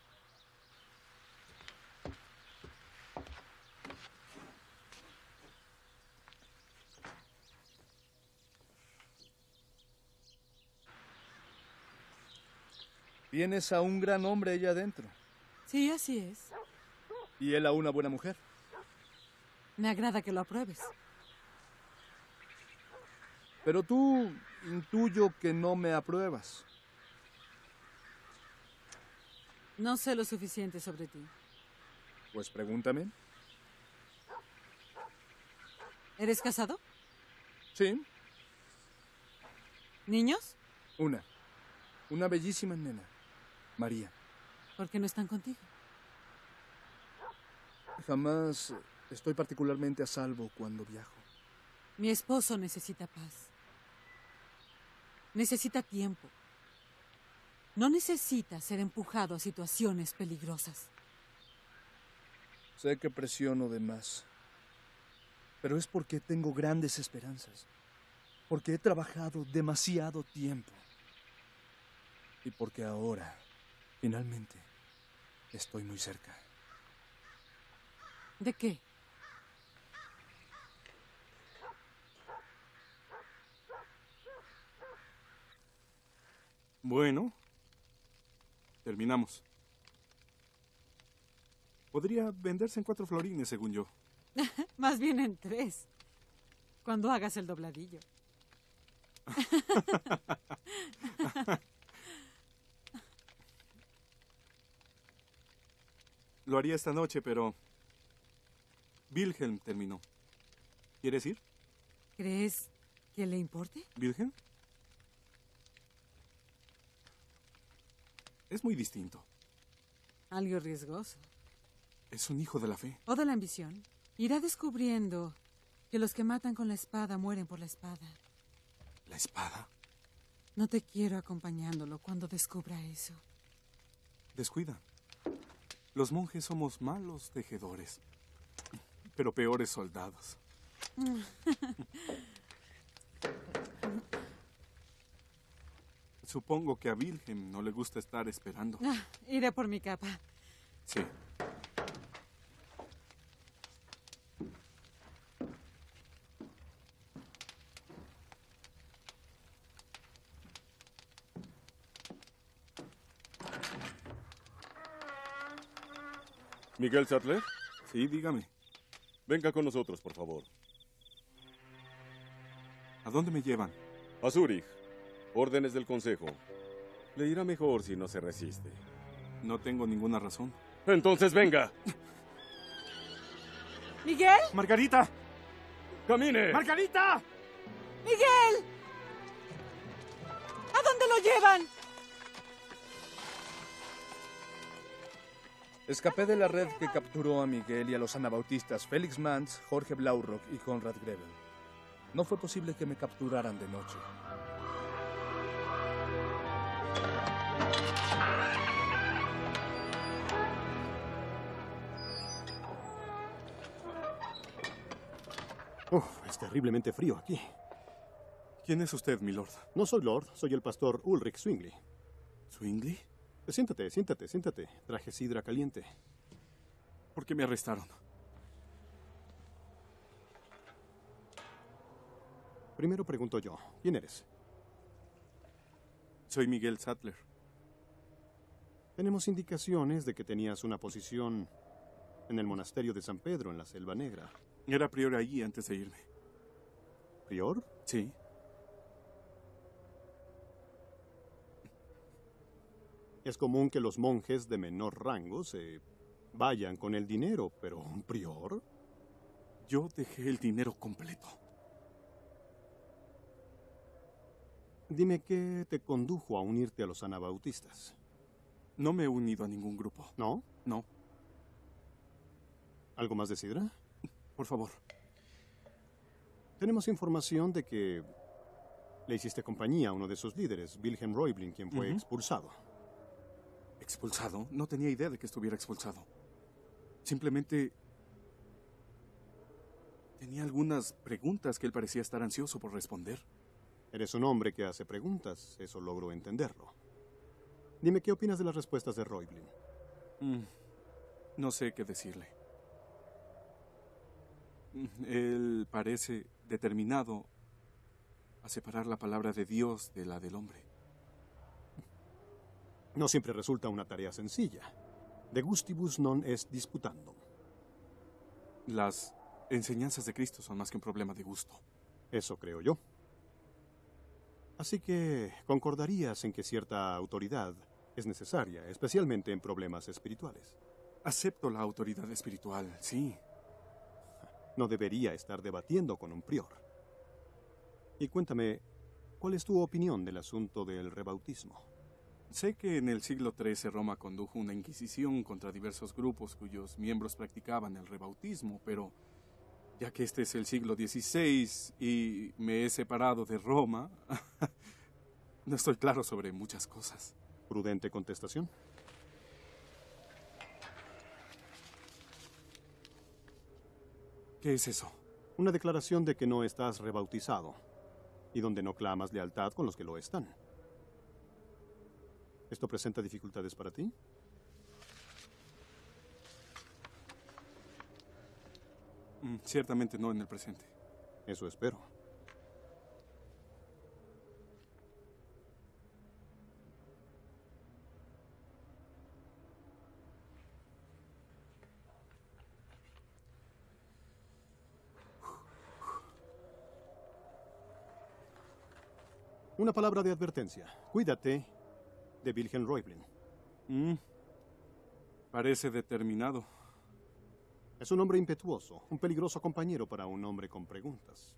Tienes a un gran hombre allá adentro. Sí, así es. Y él a una buena mujer. Me agrada que lo apruebes. Pero tú intuyo que no me apruebas. No sé lo suficiente sobre ti. Pues pregúntame. ¿Eres casado? Sí. ¿Niños? Una. Una bellísima nena. María. ¿Por qué no están contigo? Jamás estoy particularmente a salvo cuando viajo. Mi esposo necesita paz. Necesita tiempo. No necesita ser empujado a situaciones peligrosas. Sé que presiono de más. Pero es porque tengo grandes esperanzas. Porque he trabajado demasiado tiempo. Y porque ahora, finalmente, estoy muy cerca. ¿De qué? Bueno, terminamos. Podría venderse en cuatro florines, según yo. Más bien en tres. Cuando hagas el dobladillo. Lo haría esta noche, pero Wilhelm terminó. ¿Quieres ir? ¿Crees que le importe? ¿Wilhelm? Es muy distinto. Algo riesgoso. Es un hijo de la fe. O de la ambición. Irá descubriendo que los que matan con la espada mueren por la espada. ¿La espada? No te quiero acompañándolo cuando descubra eso. Descuida. Los monjes somos malos tejedores, pero peores soldados. Supongo que a Wilhelm no le gusta estar esperando. Ah, iré por mi capa. Sí. ¿Miguel Sattler? Sí, dígame. Venga con nosotros, por favor. ¿A dónde me llevan? A Zúrich. Órdenes del Consejo. Le irá mejor si no se resiste. No tengo ninguna razón. Entonces venga. ¿Miguel? ¡Margarita! ¡Camine! ¡Margarita! ¡Miguel! ¿A dónde lo llevan? Escapé de la red que capturó a Miguel y a los anabautistas Félix Mans, Jorge Blaurock y Konrad Grebel. No fue posible que me capturaran de noche. Uf, es terriblemente frío aquí. ¿Quién es usted, milord? No soy Lord, soy el pastor Ulrich Zwingli. ¿Zwingli? Siéntate, siéntate, siéntate. Traje sidra caliente. ¿Por qué me arrestaron? Primero pregunto yo, ¿quién eres? Soy Miguel Sattler. Tenemos indicaciones de que tenías una posición en el monasterio de San Pedro, en la Selva Negra. Era prior allí antes de irme. ¿Prior? Sí. Es común que los monjes de menor rango se vayan con el dinero, pero ¿un prior? Yo dejé el dinero completo. Dime qué te condujo a unirte a los anabautistas. No me he unido a ningún grupo. ¿No? No. ¿Algo más de sidra? Por favor. Tenemos información de que le hiciste compañía a uno de sus líderes, Wilhelm Reublin, quien fue Uh-huh. expulsado. ¿Expulsado? No tenía idea de que estuviera expulsado. Simplemente tenía algunas preguntas que él parecía estar ansioso por responder. Eres un hombre que hace preguntas, eso logro entenderlo. Dime, ¿qué opinas de las respuestas de Reublin? Mm, no sé qué decirle. Mm, Él parece determinado a separar la palabra de Dios de la del hombre. No siempre resulta una tarea sencilla. De gustibus non est disputandum. Las enseñanzas de Cristo son más que un problema de gusto. Eso creo yo. Así que concordarías en que cierta autoridad es necesaria, especialmente en problemas espirituales. Acepto la autoridad espiritual, sí. No debería estar debatiendo con un prior. Y cuéntame, ¿cuál es tu opinión del asunto del rebautismo? Sé que en el siglo trece Roma condujo una inquisición contra diversos grupos cuyos miembros practicaban el rebautismo, pero ya que este es el siglo dieciséis y me he separado de Roma, no estoy claro sobre muchas cosas. ¿Prudente contestación? ¿Qué es eso? Una declaración de que no estás rebautizado y donde no clamas lealtad con los que lo están. ¿Esto presenta dificultades para ti? Mm, ciertamente no en el presente. Eso espero. Una palabra de advertencia. Cuídate de Wilhelm Reublin. Mm, parece determinado. Es un hombre impetuoso, un peligroso compañero para un hombre con preguntas.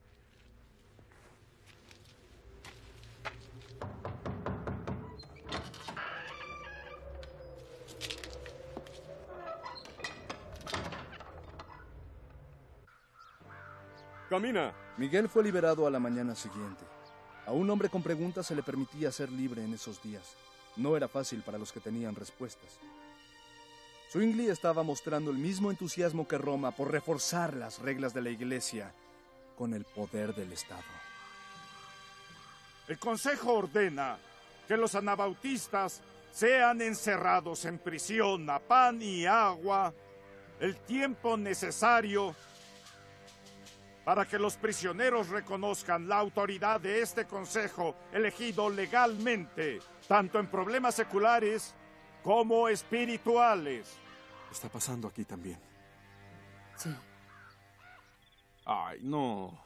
¡Camina! Miguel fue liberado a la mañana siguiente. A un hombre con preguntas se le permitía ser libre en esos días. No era fácil para los que tenían respuestas. Zwingli estaba mostrando el mismo entusiasmo que Roma por reforzar las reglas de la Iglesia con el poder del Estado. El Consejo ordena que los anabautistas sean encerrados en prisión a pan y agua el tiempo necesario para que los prisioneros reconozcan la autoridad de este consejo elegido legalmente, tanto en problemas seculares como espirituales. Está pasando aquí también. Sí. Ay, no.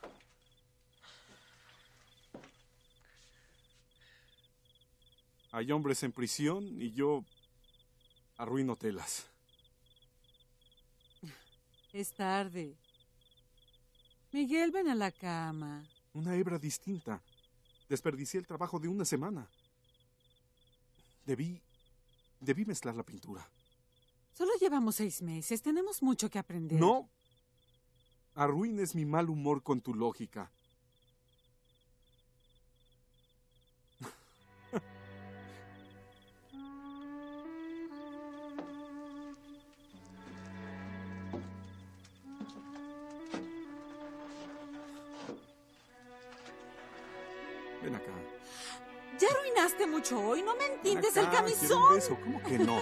Hay hombres en prisión y yo arruino telas. Es tarde. Miguel, ven a la cama. Una hebra distinta. Desperdicié el trabajo de una semana. Debí... Debí mezclar la pintura. Solo llevamos seis meses. Tenemos mucho que aprender. No. Arruines mi mal humor con tu lógica. Ven acá. Ya arruinaste mucho hoy. No me entiendes Ven el acá, quiero un camisón. beso. ¿Cómo que no?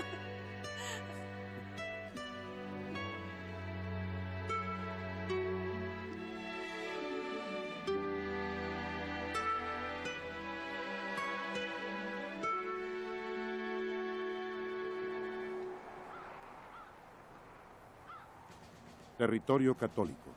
Territorio católico.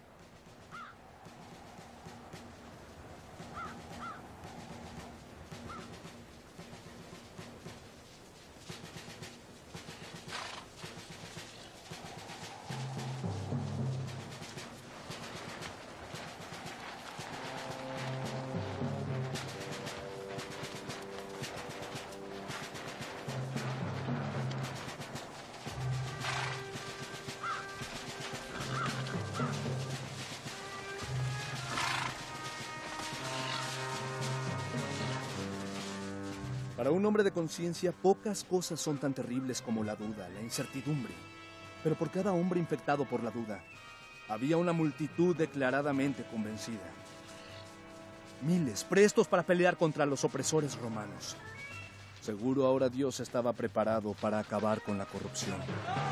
Para un hombre de conciencia, pocas cosas son tan terribles como la duda, la incertidumbre. Pero por cada hombre infectado por la duda, había una multitud declaradamente convencida. Miles prestos para pelear contra los opresores romanos. Seguro ahora Dios estaba preparado para acabar con la corrupción.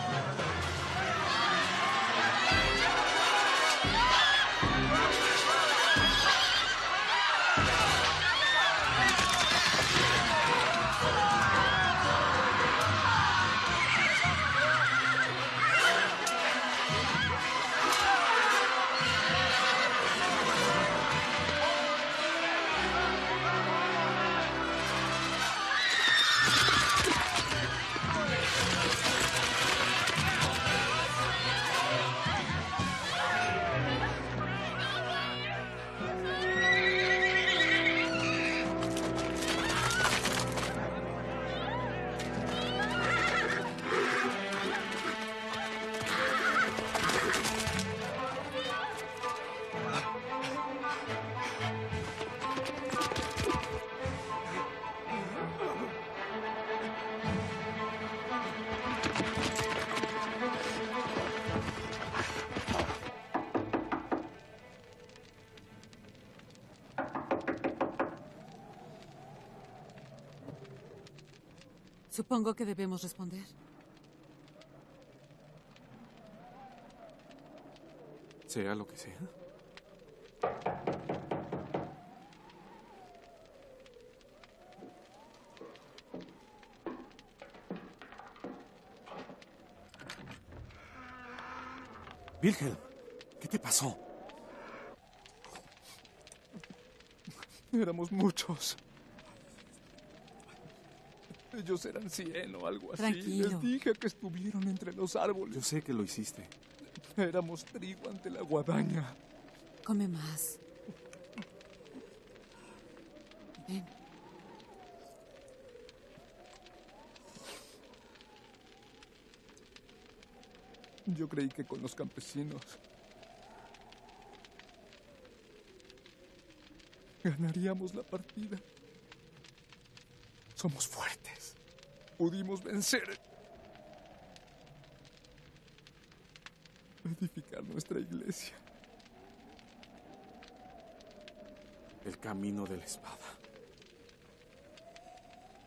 Supongo que debemos responder. Sea lo que sea. Wilhelm, ¿qué te pasó? Éramos muchos. Ellos eran cien o algo así. Tranquilo. Les dije que estuvieron entre los árboles. Yo sé que lo hiciste. Éramos trigo ante la guadaña. Come más. Ven. Yo creí que con los campesinos ganaríamos la partida. Somos fuertes. Pudimos vencer. Edificar nuestra iglesia. El camino de la espada.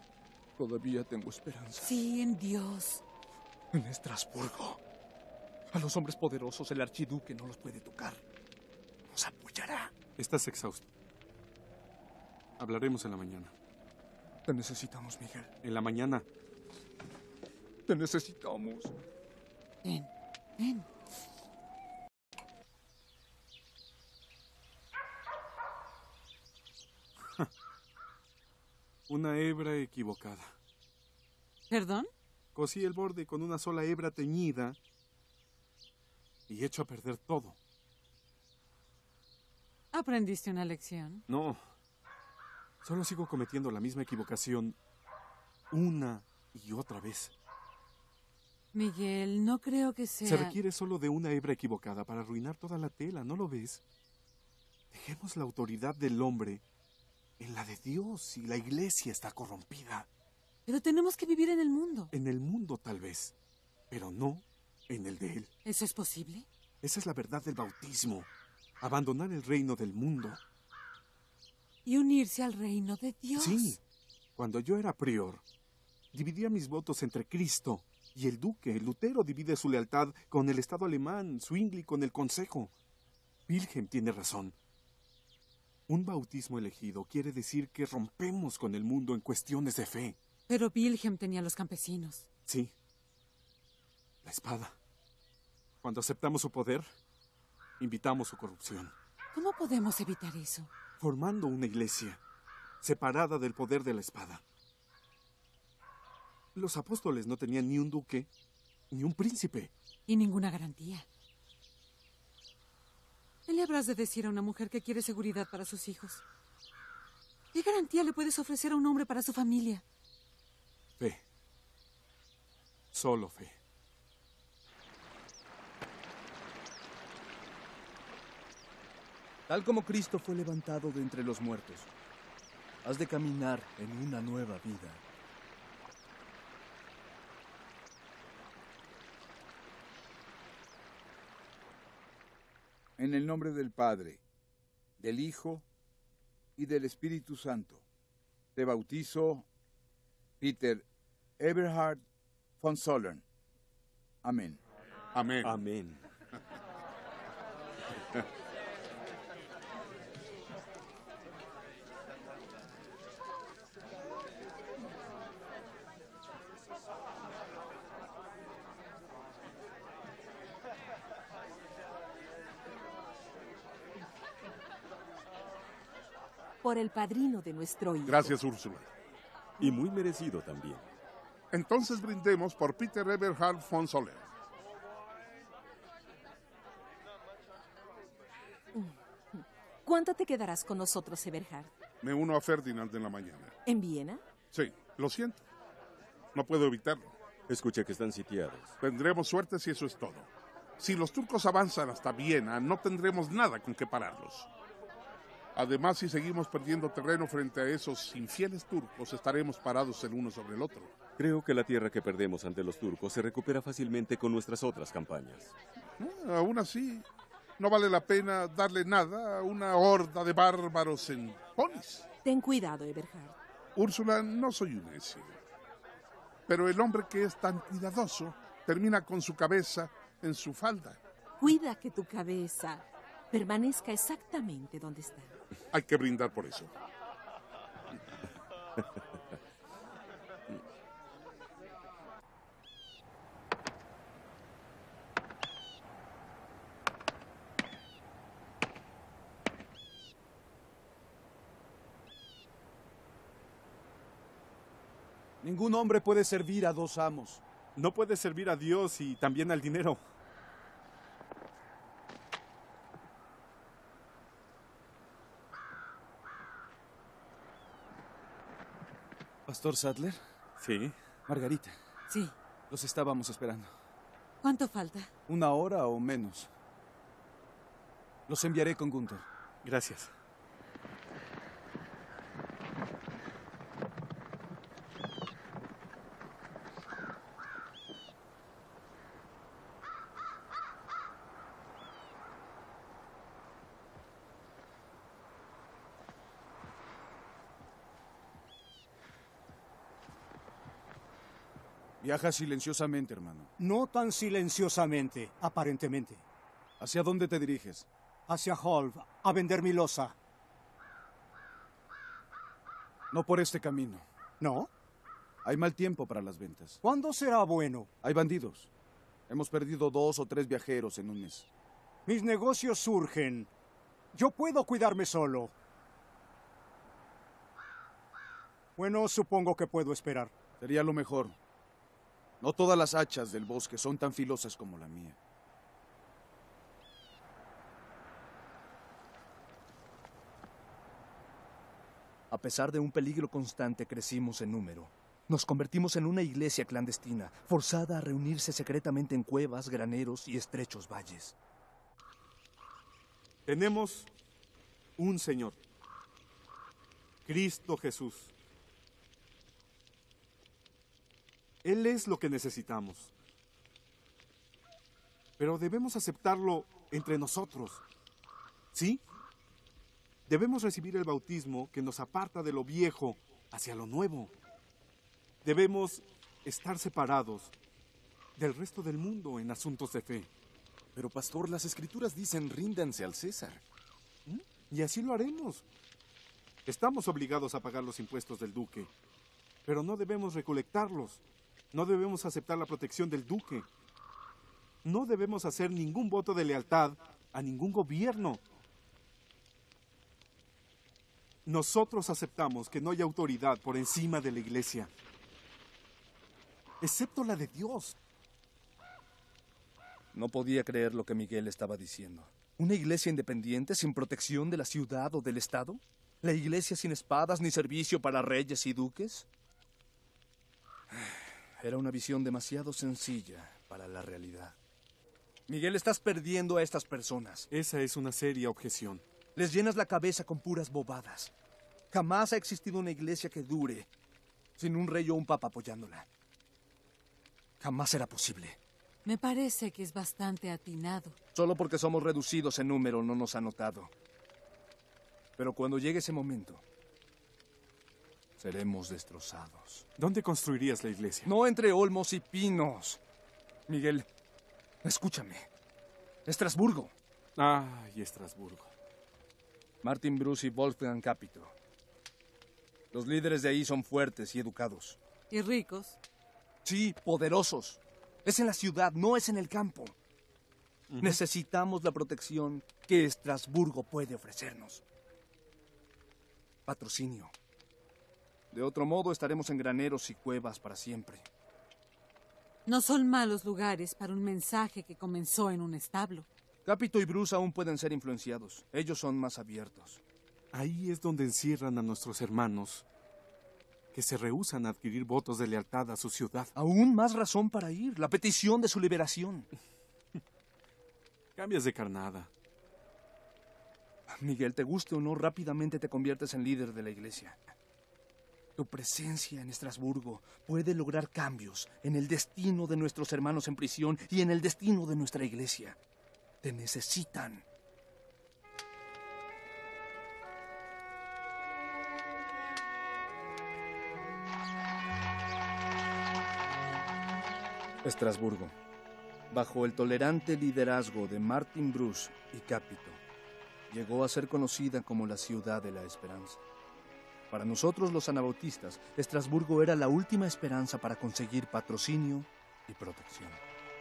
Todavía tengo esperanza. Sí, en Dios. En Estrasburgo. A los hombres poderosos el archiduque no los puede tocar. Nos apoyará. Estás exhausto. Hablaremos en la mañana. Te necesitamos, Miguel. En la mañana. Te necesitamos. Ven, ven. Una hebra equivocada. ¿Perdón? Cosí el borde con una sola hebra teñida y hecho a perder todo. ¿Aprendiste una lección? No. Solo sigo cometiendo la misma equivocación una y otra vez. Miguel, no creo que sea... Se requiere solo de una hebra equivocada para arruinar toda la tela, ¿no lo ves? Dejemos la autoridad del hombre en la de Dios y la iglesia está corrompida. Pero tenemos que vivir en el mundo. En el mundo tal vez, pero no en el de él. ¿Eso es posible? Esa es la verdad del bautismo. Abandonar el reino del mundo. Y unirse al reino de Dios. Sí. Cuando yo era prior, dividía mis votos entre Cristo y el duque. Lutero divide su lealtad con el Estado alemán, Zwingli con el Consejo. Wilhelm tiene razón. Un bautismo elegido quiere decir que rompemos con el mundo en cuestiones de fe. Pero Wilhelm tenía a los campesinos. Sí. La espada. Cuando aceptamos su poder, invitamos su corrupción. ¿Cómo podemos evitar eso? Formando una iglesia separada del poder de la espada. Los apóstoles no tenían ni un duque, ni un príncipe. Y ninguna garantía. ¿Qué le habrás de decir a una mujer que quiere seguridad para sus hijos? ¿Qué garantía le puedes ofrecer a un hombre para su familia? Fe. Solo fe. Tal como Cristo fue levantado de entre los muertos, has de caminar en una nueva vida. En el nombre del Padre, del Hijo y del Espíritu Santo, te bautizo, Peter Eberhard von Sollern. Amén. Amén. Amén. Por el padrino de nuestro hijo. Gracias, Úrsula. Y muy merecido también. Entonces brindemos por Peter Eberhard von Sollern. ¿Cuánto te quedarás con nosotros, Eberhard? Me uno a Ferdinand en la mañana. ¿En Viena? Sí, lo siento. No puedo evitarlo. Escuché que están sitiados. Tendremos suerte si eso es todo. Si los turcos avanzan hasta Viena, no tendremos nada con qué pararlos. Además, si seguimos perdiendo terreno frente a esos infieles turcos, estaremos parados el uno sobre el otro. Creo que la tierra que perdemos ante los turcos se recupera fácilmente con nuestras otras campañas. Ah, aún así, no vale la pena darle nada a una horda de bárbaros en ponis. Ten cuidado, Eberhard. Úrsula, no soy un necio. Pero el hombre que es tan cuidadoso termina con su cabeza en su falda. Cuida que tu cabeza permanezca exactamente donde está. Hay que brindar por eso. Ningún hombre puede servir a dos amos. No puede servir a Dios y también al dinero. ¿Pastor Sadler? Sí. Margarita. Sí. Los estábamos esperando. ¿Cuánto falta? Una hora o menos. Los enviaré con Gunther. Gracias. Viaja silenciosamente, hermano. No tan silenciosamente, aparentemente. ¿Hacia dónde te diriges? Hacia Holv, a vender mi loza. No por este camino. ¿No? Hay mal tiempo para las ventas. ¿Cuándo será bueno? Hay bandidos. Hemos perdido dos o tres viajeros en un mes. Mis negocios surgen. Yo puedo cuidarme solo. Bueno, supongo que puedo esperar. Sería lo mejor. No todas las hachas del bosque son tan filosas como la mía. A pesar de un peligro constante, crecimos en número. Nos convertimos en una iglesia clandestina, forzada a reunirse secretamente en cuevas, graneros y estrechos valles. Tenemos un Señor, Cristo Jesús. Él es lo que necesitamos. Pero debemos aceptarlo entre nosotros. ¿Sí? Debemos recibir el bautismo que nos aparta de lo viejo hacia lo nuevo. Debemos estar separados del resto del mundo en asuntos de fe. Pero, pastor, las escrituras dicen ríndanse al César. ¿Mm? Y así lo haremos. Estamos obligados a pagar los impuestos del duque, pero no debemos recolectarlos. No debemos aceptar la protección del duque. No debemos hacer ningún voto de lealtad a ningún gobierno. Nosotros aceptamos que no hay autoridad por encima de la iglesia, excepto la de Dios. No podía creer lo que Miguel estaba diciendo. ¿Una iglesia independiente sin protección de la ciudad o del Estado? ¿La iglesia sin espadas ni servicio para reyes y duques? Era una visión demasiado sencilla para la realidad. Miguel, estás perdiendo a estas personas. Esa es una seria objeción. Les llenas la cabeza con puras bobadas. Jamás ha existido una iglesia que dure sin un rey o un papa apoyándola. Jamás será posible. Me parece que es bastante atinado. Solo porque somos reducidos en número no nos ha notado. Pero cuando llegue ese momento, seremos destrozados. ¿Dónde construirías la iglesia? No entre olmos y pinos. Miguel, escúchame. Estrasburgo. Ay, Estrasburgo. Martin Bruce y Wolfgang Capito. Los líderes de ahí son fuertes y educados. ¿Y ricos? Sí, poderosos. Es en la ciudad, no es en el campo. Uh-huh. Necesitamos la protección que Estrasburgo puede ofrecernos. Patrocinio. De otro modo, estaremos en graneros y cuevas para siempre. No son malos lugares para un mensaje que comenzó en un establo. Capito y Bruce aún pueden ser influenciados. Ellos son más abiertos. Ahí es donde encierran a nuestros hermanos, que se rehúsan a adquirir votos de lealtad a su ciudad. Aún más razón para ir, la petición de su liberación. Cambias de carnada. Miguel, te guste o no, rápidamente te conviertes en líder de la iglesia. Tu presencia en Estrasburgo puede lograr cambios en el destino de nuestros hermanos en prisión y en el destino de nuestra iglesia. Te necesitan. Estrasburgo, bajo el tolerante liderazgo de Martin Bruce y Capito, llegó a ser conocida como la ciudad de la esperanza. Para nosotros los anabautistas, Estrasburgo era la última esperanza para conseguir patrocinio y protección.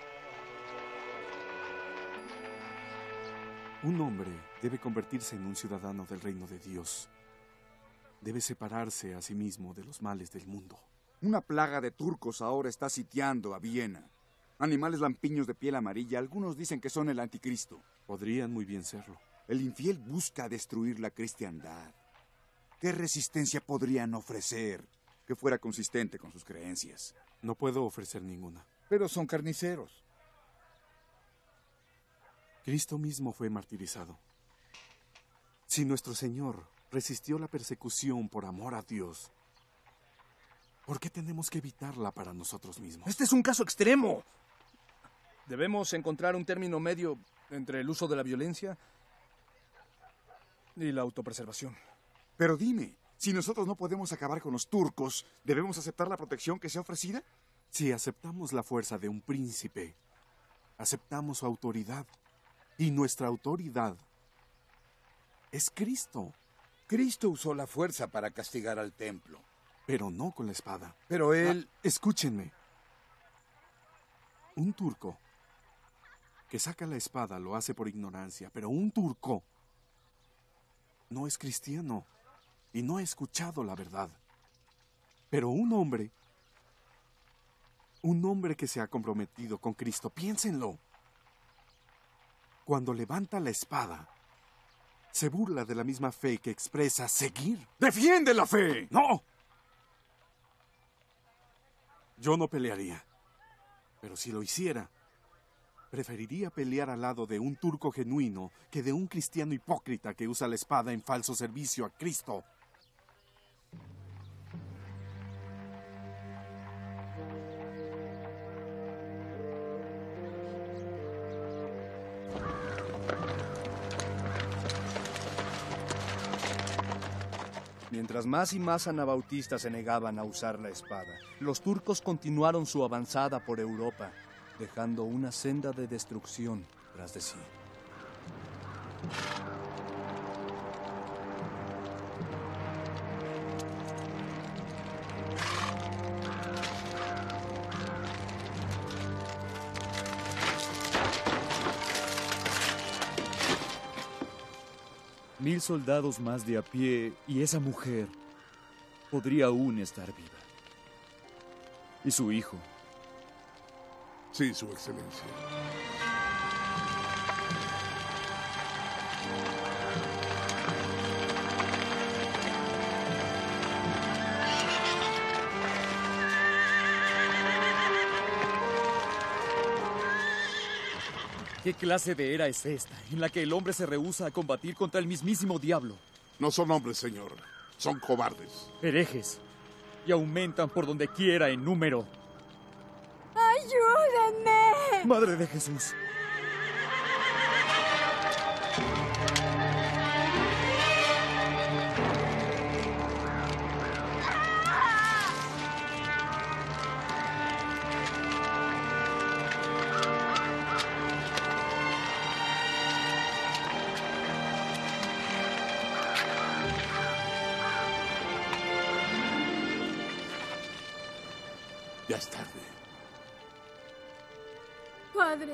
Un hombre debe convertirse en un ciudadano del reino de Dios. Debe separarse a sí mismo de los males del mundo. Una plaga de turcos ahora está sitiando a Viena. Animales lampiños de piel amarilla, algunos dicen que son el anticristo. Podrían muy bien serlo. El infiel busca destruir la cristiandad. ¿Qué resistencia podrían ofrecer que fuera consistente con sus creencias? No puedo ofrecer ninguna. Pero son carniceros. Cristo mismo fue martirizado. Si nuestro Señor resistió la persecución por amor a Dios, ¿por qué tenemos que evitarla para nosotros mismos? Este es un caso extremo. Debemos encontrar un término medio entre el uso de la violencia y la autopreservación. Pero dime, si nosotros no podemos acabar con los turcos, ¿debemos aceptar la protección que sea ofrecida? Si aceptamos la fuerza de un príncipe, aceptamos su autoridad. Y nuestra autoridad es Cristo. Cristo usó la fuerza para castigar al templo. Pero no con la espada. Pero él... Ah, escúchenme. Un turco que saca la espada lo hace por ignorancia, pero un turco no es cristiano y no ha escuchado la verdad. Pero un hombre, un hombre que se ha comprometido con Cristo, piénsenlo. Cuando levanta la espada, se burla de la misma fe que expresa seguir. ¡Defiende la fe! ¡No! Yo no pelearía. Pero si lo hiciera, preferiría pelear al lado de un turco genuino que de un cristiano hipócrita que usa la espada en falso servicio a Cristo. Mientras más y más anabautistas se negaban a usar la espada, los turcos continuaron su avanzada por Europa, dejando una senda de destrucción tras de sí. Mil soldados más de a pie y esa mujer podría aún estar viva. ¿Y su hijo? Sí, Su Excelencia. ¿Qué clase de era es esta, en la que el hombre se rehúsa a combatir contra el mismísimo diablo? No son hombres, señor. Son cobardes. Herejes. Y aumentan por donde quiera en número. ¡Ayúdenme! ¡Madre de Jesús! Ya es tarde. Padre.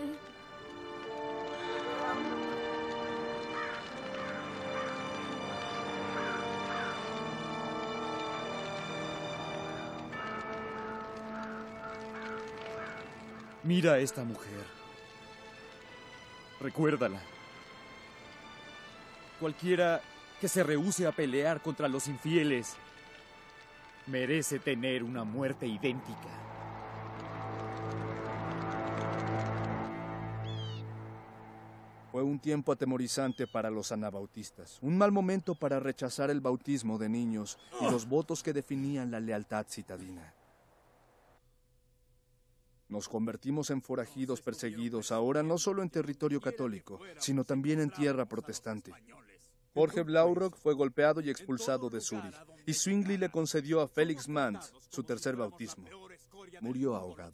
Mira a esta mujer. Recuérdala. Cualquiera que se rehúse a pelear contra los infieles merece tener una muerte idéntica. Fue un tiempo atemorizante para los anabautistas, un mal momento para rechazar el bautismo de niños y los votos que definían la lealtad citadina. Nos convertimos en forajidos perseguidos ahora no solo en territorio católico, sino también en tierra protestante. Jorge Blaurock fue golpeado y expulsado de Zúrich, y Zwingli le concedió a Felix Manz su tercer bautismo. Murió ahogado.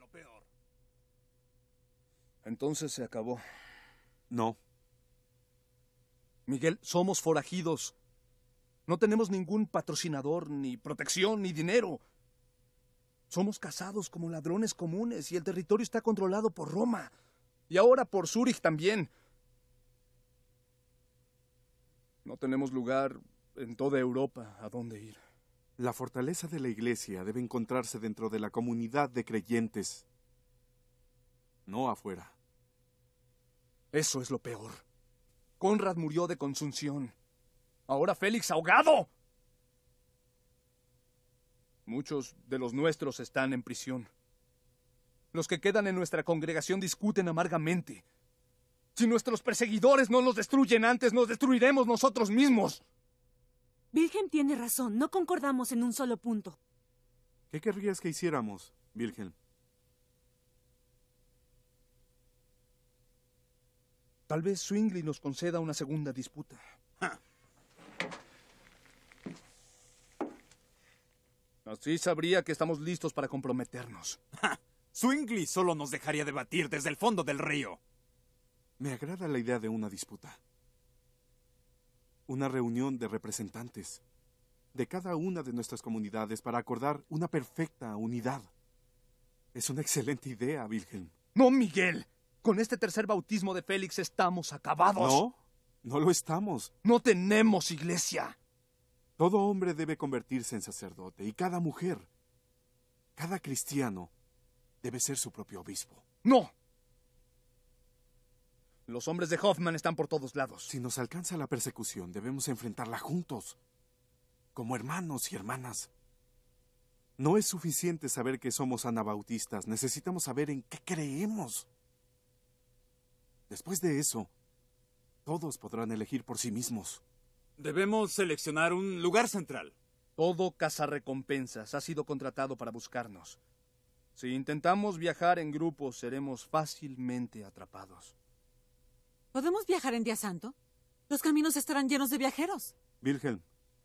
Entonces se acabó. No. Miguel, somos forajidos. No tenemos ningún patrocinador, ni protección, ni dinero. Somos cazados como ladrones comunes y el territorio está controlado por Roma. Y ahora por Zúrich también. No tenemos lugar en toda Europa a dónde ir. La fortaleza de la Iglesia debe encontrarse dentro de la comunidad de creyentes, no afuera. Eso es lo peor. Conrad murió de consunción. Ahora Félix ahogado. Muchos de los nuestros están en prisión. Los que quedan en nuestra congregación discuten amargamente. Si nuestros perseguidores no nos destruyen antes, nos destruiremos nosotros mismos. Wilhelm tiene razón. No concordamos en un solo punto. ¿Qué querrías que hiciéramos, Wilhelm? Tal vez Zwingli nos conceda una segunda disputa. Así sabría que estamos listos para comprometernos. ¡Ja! Zwingli solo nos dejaría debatir desde el fondo del río. Me agrada la idea de una disputa. Una reunión de representantes de cada una de nuestras comunidades para acordar una perfecta unidad. Es una excelente idea, Wilhelm. ¡No, Miguel! Con este tercer bautismo de Félix estamos acabados. No, no lo estamos. No tenemos iglesia. Todo hombre debe convertirse en sacerdote y cada mujer, cada cristiano, debe ser su propio obispo. ¡No! Los hombres de Hoffman están por todos lados. Si nos alcanza la persecución, debemos enfrentarla juntos, como hermanos y hermanas. No es suficiente saber que somos anabautistas, necesitamos saber en qué creemos. Después de eso, todos podrán elegir por sí mismos. Debemos seleccionar un lugar central. Todo cazarrecompensas ha sido contratado para buscarnos. Si intentamos viajar en grupo, seremos fácilmente atrapados. ¿Podemos viajar en día santo? Los caminos estarán llenos de viajeros. Wilhelm,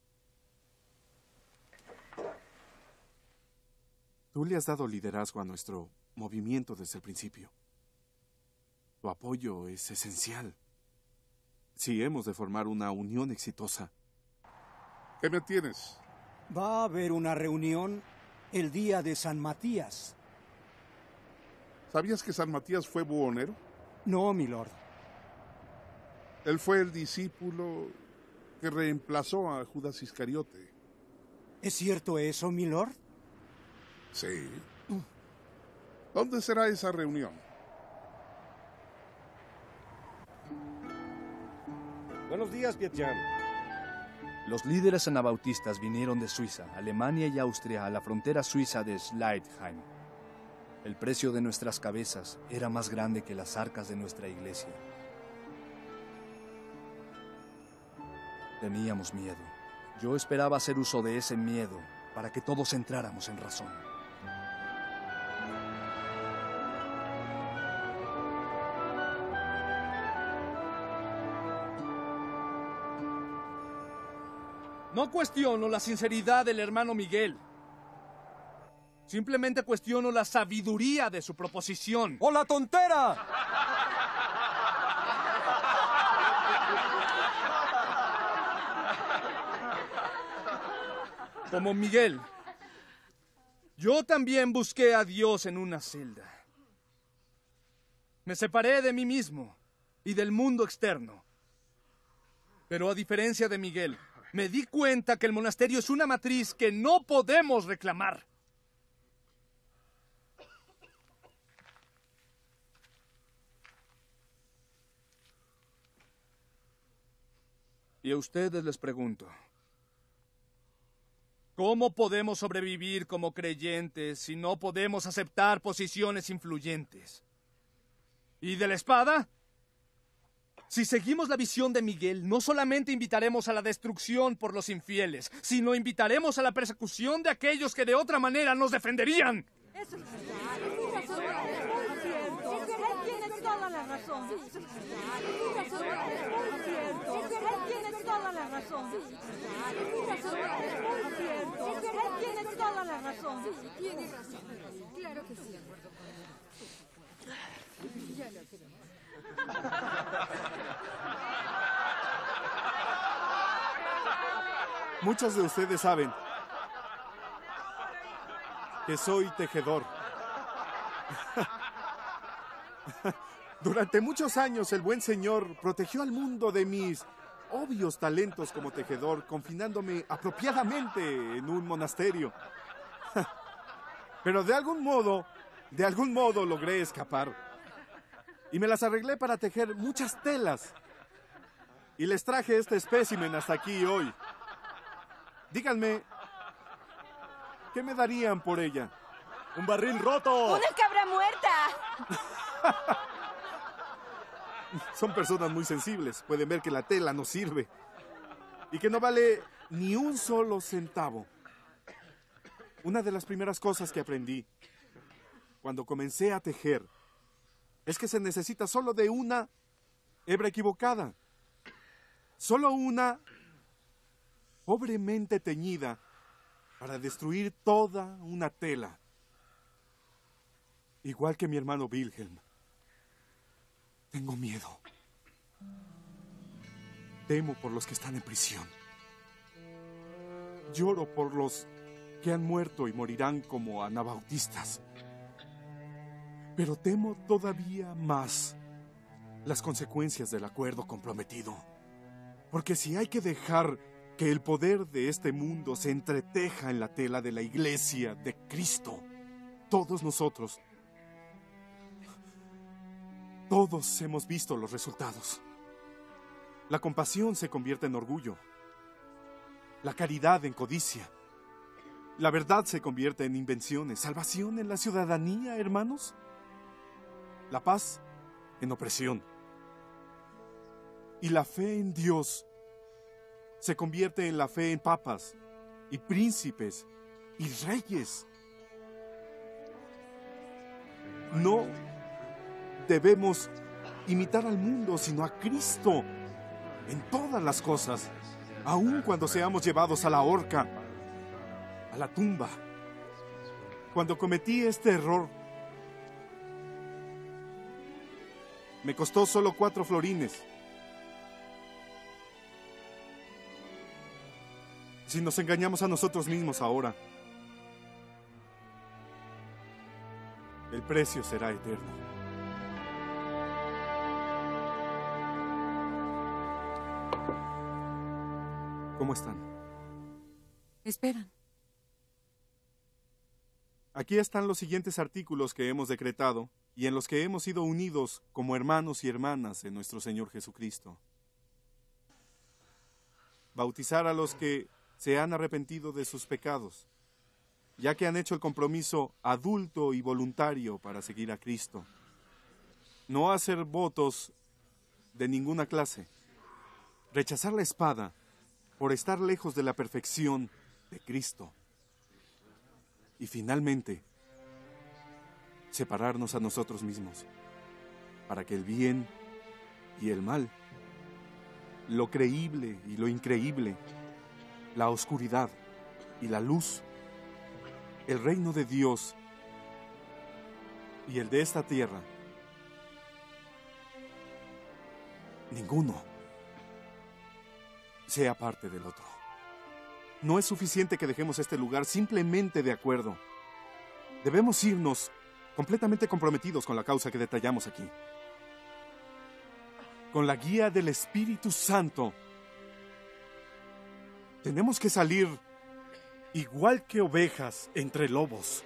tú le has dado liderazgo a nuestro movimiento desde el principio. Tu apoyo es esencial. Si hemos de formar una unión exitosa. ¿Qué me tienes? Va a haber una reunión el día de San Matías. ¿Sabías que San Matías fue buhonero? No, milord. Él fue el discípulo que reemplazó a Judas Iscariote. ¿Es cierto eso, milord? Sí. ¿Dónde será esa reunión? Buenos días, Pietjan. Los líderes anabautistas vinieron de Suiza, Alemania y Austria a la frontera suiza de Schleitheim. El precio de nuestras cabezas era más grande que las arcas de nuestra iglesia. Teníamos miedo. Yo esperaba hacer uso de ese miedo para que todos entráramos en razón. No cuestiono la sinceridad del hermano Miguel. Simplemente cuestiono la sabiduría de su proposición. ¡Oh, la tontera! Como Miguel, yo también busqué a Dios en una celda. Me separé de mí mismo y del mundo externo. Pero a diferencia de Miguel, me di cuenta que el monasterio es una matriz que no podemos reclamar. Y a ustedes les pregunto, ¿cómo podemos sobrevivir como creyentes si no podemos aceptar posiciones influyentes? ¿Y de la espada? Si seguimos la visión de Miguel, no solamente invitaremos a la destrucción por los infieles, sino invitaremos a la persecución de aquellos que de otra manera nos defenderían. Eso es verdad. Muy cierto. Él tiene toda la razón. Muy cierto. Él tiene toda la razón. Muy cierto. Él tiene toda la razón. Tiene razón. Claro que sí. Ya lo creo. Muchos de ustedes saben que soy tejedor. Durante muchos años el buen señor protegió al mundo de mis obvios talentos como tejedor, confinándome apropiadamente en un monasterio. Pero de algún modo, de algún modo logré escapar. Y me las arreglé para tejer muchas telas. Y les traje este espécimen hasta aquí hoy. Díganme, ¿qué me darían por ella? ¡Un barril roto! ¡Una cabra muerta! Son personas muy sensibles. Pueden ver que la tela no sirve. Y que no vale ni un solo centavo. Una de las primeras cosas que aprendí cuando comencé a tejer es que se necesita solo de una hebra equivocada. Solo una pobremente teñida para destruir toda una tela. Igual que mi hermano Wilhelm. Tengo miedo. Temo por los que están en prisión. Lloro por los que han muerto y morirán como anabautistas. Pero temo todavía más las consecuencias del acuerdo comprometido. Porque si hay que dejar que el poder de este mundo se entreteja en la tela de la iglesia de Cristo, todos nosotros, todos hemos visto los resultados. La compasión se convierte en orgullo, la caridad en codicia, la verdad se convierte en invenciones, salvación en la ciudadanía, hermanos, la paz en opresión. Y la fe en Dios se convierte en la fe en papas y príncipes y reyes. No debemos imitar al mundo, sino a Cristo en todas las cosas, aun cuando seamos llevados a la horca, a la tumba. Cuando cometí este error, me costó solo cuatro florines. Si nos engañamos a nosotros mismos ahora, el precio será eterno. ¿Cómo están? Esperan. Aquí están los siguientes artículos que hemos decretado y en los que hemos sido unidos como hermanos y hermanas en nuestro Señor Jesucristo. Bautizar a los que se han arrepentido de sus pecados, ya que han hecho el compromiso adulto y voluntario para seguir a Cristo. No hacer votos de ninguna clase. Rechazar la espada por estar lejos de la perfección de Cristo. Y finalmente, separarnos a nosotros mismos, para que el bien y el mal, lo creíble y lo increíble, la oscuridad y la luz, el reino de Dios y el de esta tierra, ninguno sea parte del otro. No es suficiente que dejemos este lugar simplemente de acuerdo. Debemos irnos completamente comprometidos con la causa que detallamos aquí. Con la guía del Espíritu Santo, tenemos que salir igual que ovejas entre lobos,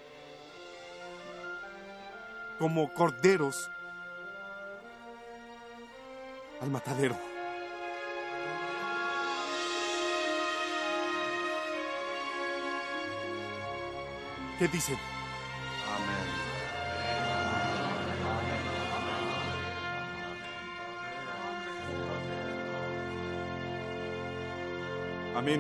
como corderos al matadero. ¿Qué dicen? Amén.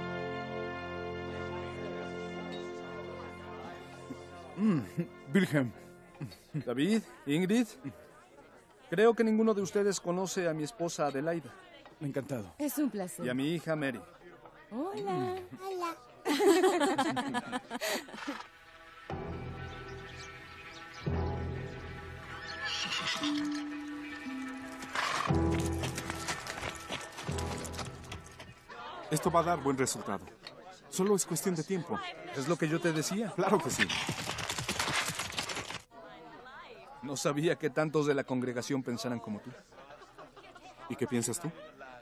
Mm, Wilhelm. David, Ingrid. Creo que ninguno de ustedes conoce a mi esposa Adelaida. Encantado. Es un placer. Y a mi hija Mary. Hola. Hola. Esto va a dar buen resultado. Solo es cuestión de tiempo. Es lo que yo te decía. Claro que sí. No sabía que tantos de la congregación pensaran como tú. ¿Y qué piensas tú?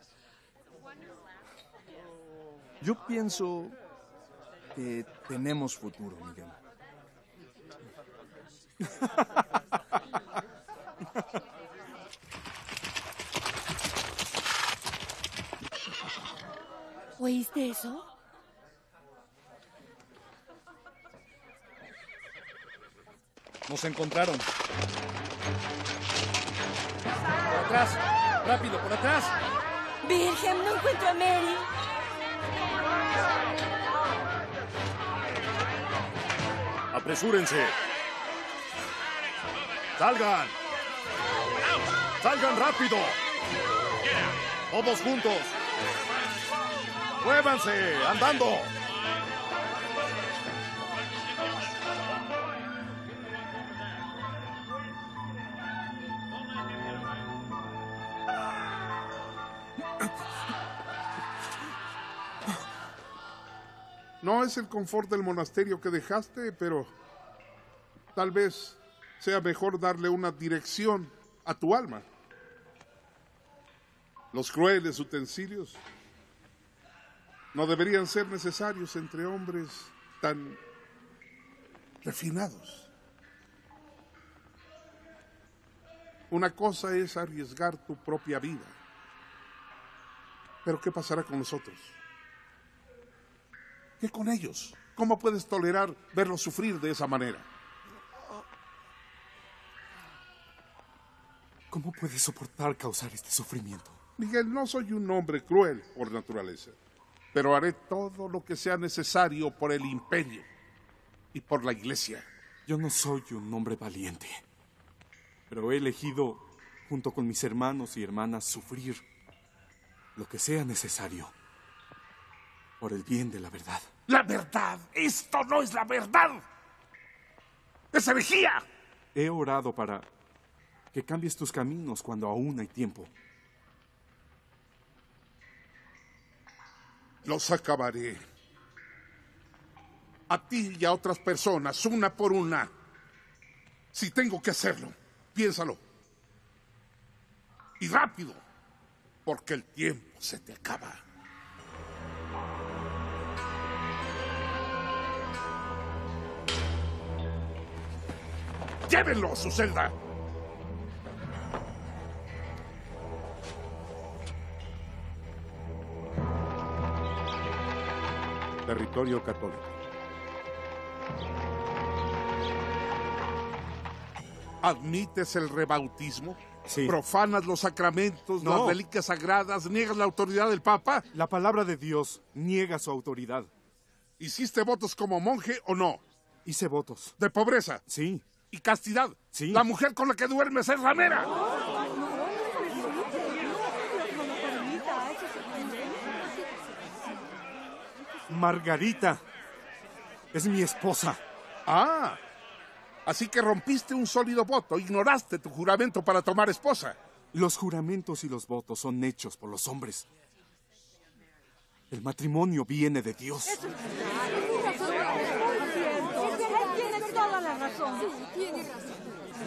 Yo pienso que tenemos futuro, Miguel. ¿Oíste eso? Nos encontraron. Por atrás. Rápido, por atrás. Virgen, no encuentro a Mary. ¡Apresúrense! ¡Salgan! ¡Salgan rápido! ¡Todos juntos! ¡Muévanse! ¡Andando! No es el confort del monasterio que dejaste, pero tal vez sea mejor darle una dirección a tu alma. Los crueles utensilios no deberían ser necesarios entre hombres tan refinados. Una cosa es arriesgar tu propia vida, pero ¿qué pasará con nosotros? ¿Qué con ellos? ¿Cómo puedes tolerar verlos sufrir de esa manera? ¿Cómo puedes soportar causar este sufrimiento? Miguel, no soy un hombre cruel por naturaleza, pero haré todo lo que sea necesario por el imperio y por la iglesia. Yo no soy un hombre valiente, pero he elegido, junto con mis hermanos y hermanas, sufrir lo que sea necesario por el bien de la verdad. ¡La verdad! ¡Esto no es la verdad! ¡Es herejía! He orado para que cambies tus caminos cuando aún hay tiempo. Los acabaré. A ti y a otras personas, una por una. Si tengo que hacerlo, piénsalo. Y rápido, porque el tiempo se te acaba. ¡Llévenlo a su celda! Territorio católico. ¿Admites el rebautismo? Sí. ¿Profanas los sacramentos, No. las reliquias sagradas, niegas la autoridad del Papa? La palabra de Dios niega su autoridad. ¿Hiciste votos como monje o no? Hice votos. ¿De pobreza? Sí. ¿Y castidad? Sí. La mujer con la que duermes es ramera. Margarita es mi esposa. Ah, así que rompiste un sólido voto, ignoraste tu juramento para tomar esposa. Los juramentos y los votos son hechos por los hombres. El matrimonio viene de Dios. Él tiene toda la razón. Sí, tiene razón.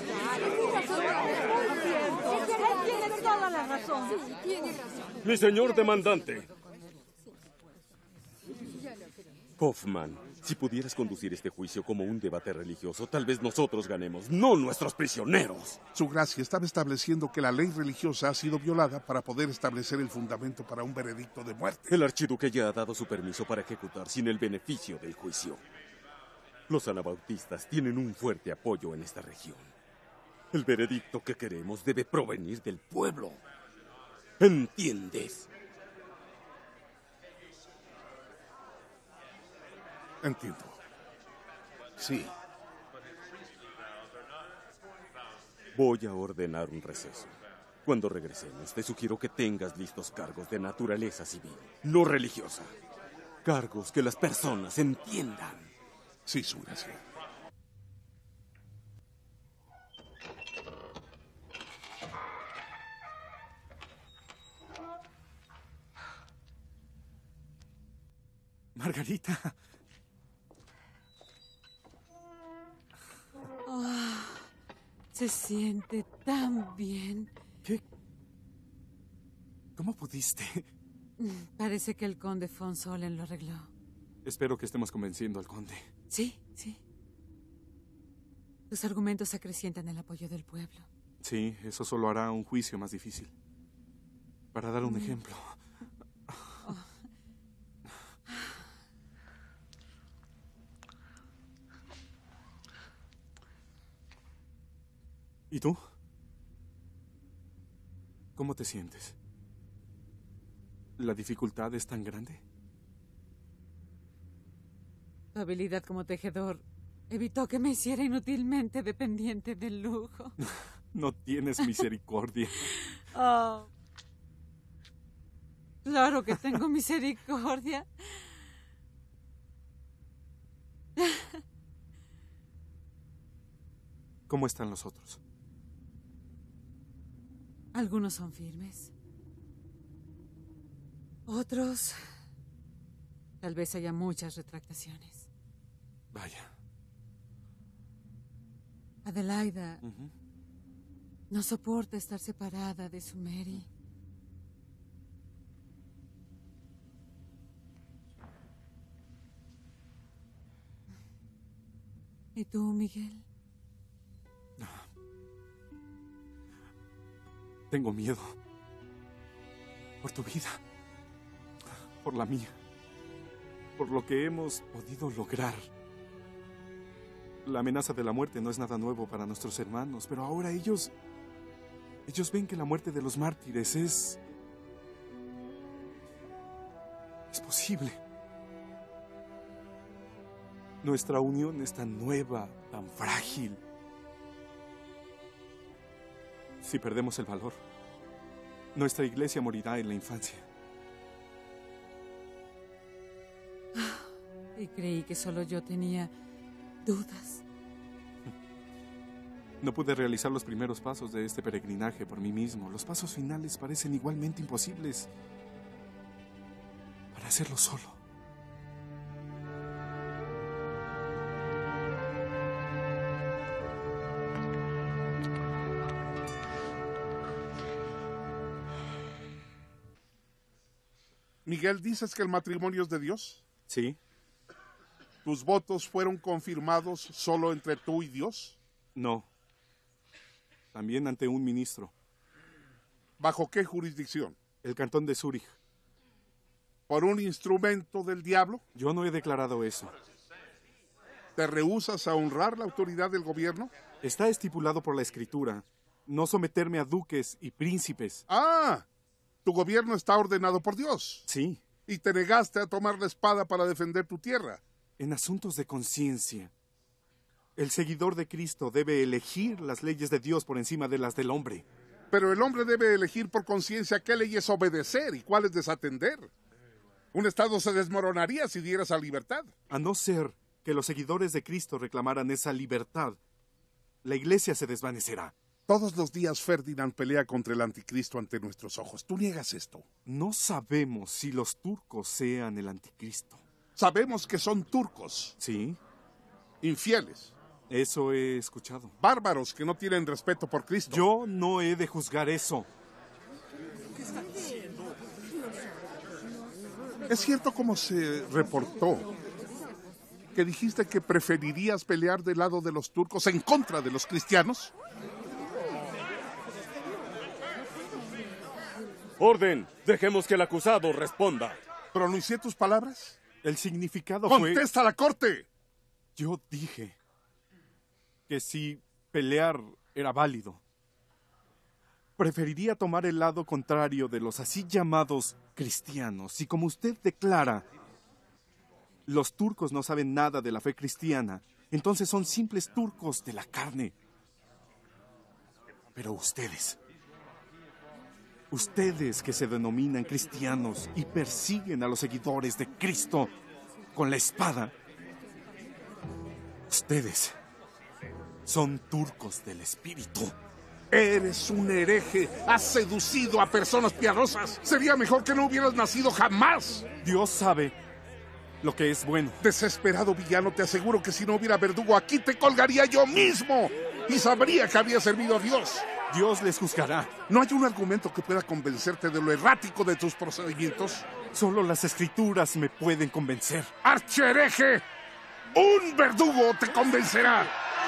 Él tiene toda la razón. Sí, tiene razón. Mi señor demandante. Hoffman, si pudieras conducir este juicio como un debate religioso, tal vez nosotros ganemos, no nuestros prisioneros. Su Gracia estaba estableciendo que la ley religiosa ha sido violada para poder establecer el fundamento para un veredicto de muerte. El archiduque ya ha dado su permiso para ejecutar sin el beneficio del juicio. Los anabautistas tienen un fuerte apoyo en esta región. El veredicto que queremos debe provenir del pueblo. ¿Entiendes? Entiendo. Sí. Voy a ordenar un receso. Cuando regresemos, te sugiero que tengas listos cargos de naturaleza civil, no religiosa. Cargos que las personas entiendan. Sí, Su Gracia. Margarita. Oh, se siente tan bien. ¿Qué? ¿Cómo pudiste? Parece que el conde von Solen lo arregló. Espero que estemos convenciendo al conde. Sí, sí. Tus argumentos acrecientan el apoyo del pueblo. Sí, eso solo hará un juicio más difícil. Para dar un mm. ejemplo. Oh. ¿Y tú? ¿Cómo te sientes? ¿La dificultad es tan grande? Tu habilidad como tejedor evitó que me hiciera inútilmente dependiente del lujo. No tienes misericordia. Oh. Claro que tengo misericordia. ¿Cómo están los otros? Algunos son firmes. Otros... Tal vez haya muchas retractaciones. Vaya. Adelaida Ujú. no soporta estar separada de su Mary. ¿Y tú, Miguel? Tengo miedo. Por tu vida. Por la mía. Por lo que hemos podido lograr. La amenaza de la muerte no es nada nuevo para nuestros hermanos, pero ahora ellos... Ellos ven que la muerte de los mártires es... Es posible. Nuestra unión es tan nueva, tan frágil. Si perdemos el valor, nuestra iglesia morirá en la infancia. Y creí que solo yo tenía dudas. No pude realizar los primeros pasos de este peregrinaje por mí mismo. Los pasos finales parecen igualmente imposibles para hacerlo solo. Miguel, ¿dices que el matrimonio es de Dios? Sí. ¿Tus votos fueron confirmados solo entre tú y Dios? No. También ante un ministro. ¿Bajo qué jurisdicción? El cantón de Zúrich. ¿Por un instrumento del diablo? Yo no he declarado eso. ¿Te rehúsas a honrar la autoridad del gobierno? Está estipulado por la escritura no someterme a duques y príncipes. ¡Ah! Tu gobierno está ordenado por Dios. Sí. Y te negaste a tomar la espada para defender tu tierra. En asuntos de conciencia, el seguidor de Cristo debe elegir las leyes de Dios por encima de las del hombre. Pero el hombre debe elegir por conciencia qué leyes obedecer y cuáles desatender. Un Estado se desmoronaría si diera esa libertad. A no ser que los seguidores de Cristo reclamaran esa libertad, la iglesia se desvanecerá. Todos los días Ferdinand pelea contra el anticristo ante nuestros ojos. ¿Tú niegas esto? No sabemos si los turcos sean el anticristo. Sabemos que son turcos. Sí. Infieles. Eso he escuchado. Bárbaros que no tienen respeto por Cristo. Yo no he de juzgar eso. ¿Es cierto como se reportó que dijiste que preferirías pelear del lado de los turcos en contra de los cristianos? Orden, dejemos que el acusado responda. ¿Pronuncié tus palabras? El significado fue... ¡Contesta a la corte! Yo dije que si pelear era válido, preferiría tomar el lado contrario de los así llamados cristianos. Y como usted declara, los turcos no saben nada de la fe cristiana, entonces son simples turcos de la carne. Pero ustedes... Ustedes que se denominan cristianos y persiguen a los seguidores de Cristo con la espada, ustedes son turcos del espíritu. Eres un hereje. Has seducido a personas piadosas. Sería mejor que no hubieras nacido jamás. Dios sabe lo que es bueno. Desesperado villano, te aseguro que si no hubiera verdugo aquí te colgaría yo mismo. Y sabría que había servido a Dios. Dios les juzgará. ¿No hay un argumento que pueda convencerte de lo errático de tus procedimientos? Solo las escrituras me pueden convencer. ¡Archereje! ¡Un verdugo te convencerá!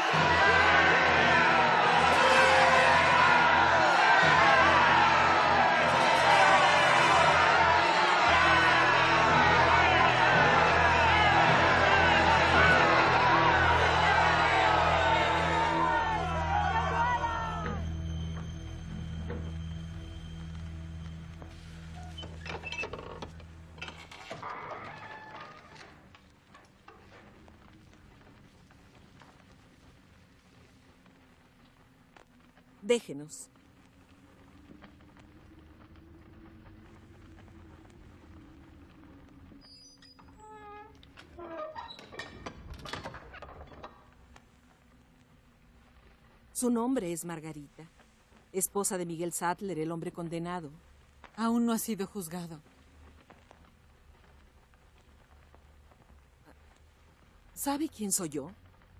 Déjenos. Su nombre es Margarita. esposa de Miguel Sattler, el hombre condenado. Aún no ha sido juzgado. ¿Sabe quién soy yo?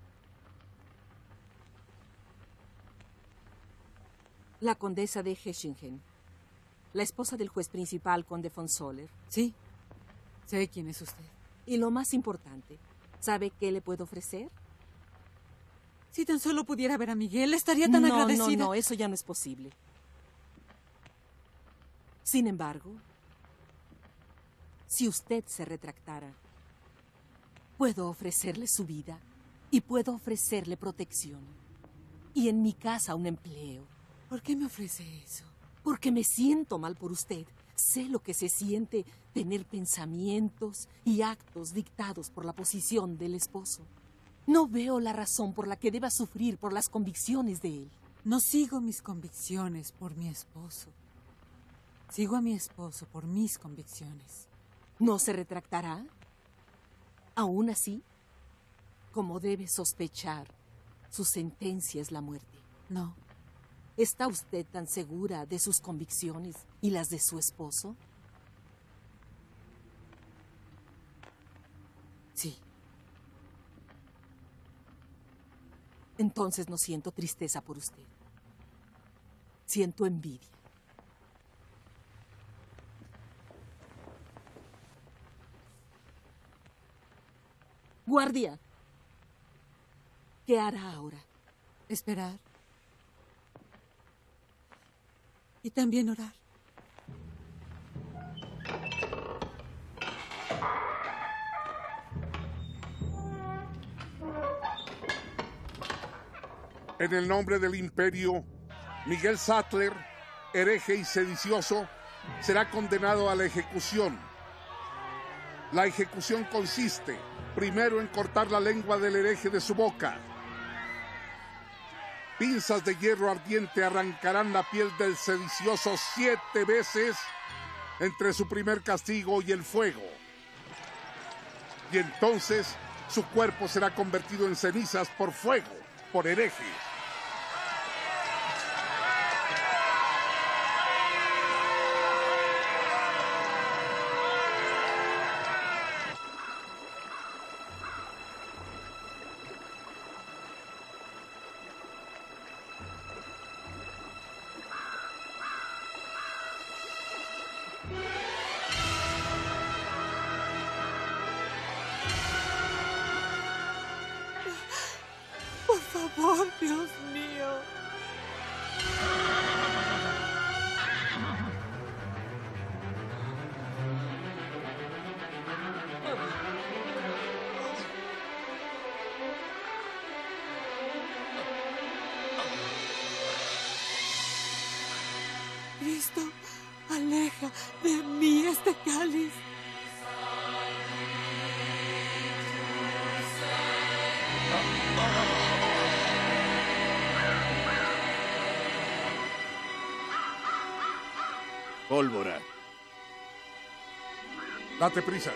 La condesa de Hechingen, la esposa del juez principal, conde von Soller. Sí, sé quién es usted. Y lo más importante, ¿sabe qué le puedo ofrecer? Si tan solo pudiera ver a Miguel, estaría tan no, agradecida. No, no, eso ya no es posible. Sin embargo, si usted se retractara, puedo ofrecerle su vida y puedo ofrecerle protección. Y en mi casa un empleo. ¿Por qué me ofrece eso? Porque me siento mal por usted. Sé lo que se siente tener pensamientos y actos dictados por la posición del esposo. No veo la razón por la que deba sufrir por las convicciones de él. No sigo mis convicciones por mi esposo. Sigo a mi esposo por mis convicciones. ¿No se retractará? Aún así, como debe sospechar, su sentencia es la muerte. No. ¿Está usted tan segura de sus convicciones y las de su esposo? Sí. Entonces no siento tristeza por usted. Siento envidia. Guardia, ¿qué hará ahora? Esperar. Y también orar. En el nombre del imperio, Miguel Sattler, hereje y sedicioso, será condenado a la ejecución. La ejecución consiste, primero, en cortar la lengua del hereje de su boca. Pinzas de hierro ardiente arrancarán la piel del sedicioso siete veces entre su primer castigo y el fuego. Y entonces su cuerpo será convertido en cenizas por fuego, por hereje. Por favor, Dios mío. Cristo, aleja de mí este cáliz. Pólvora. Date prisa.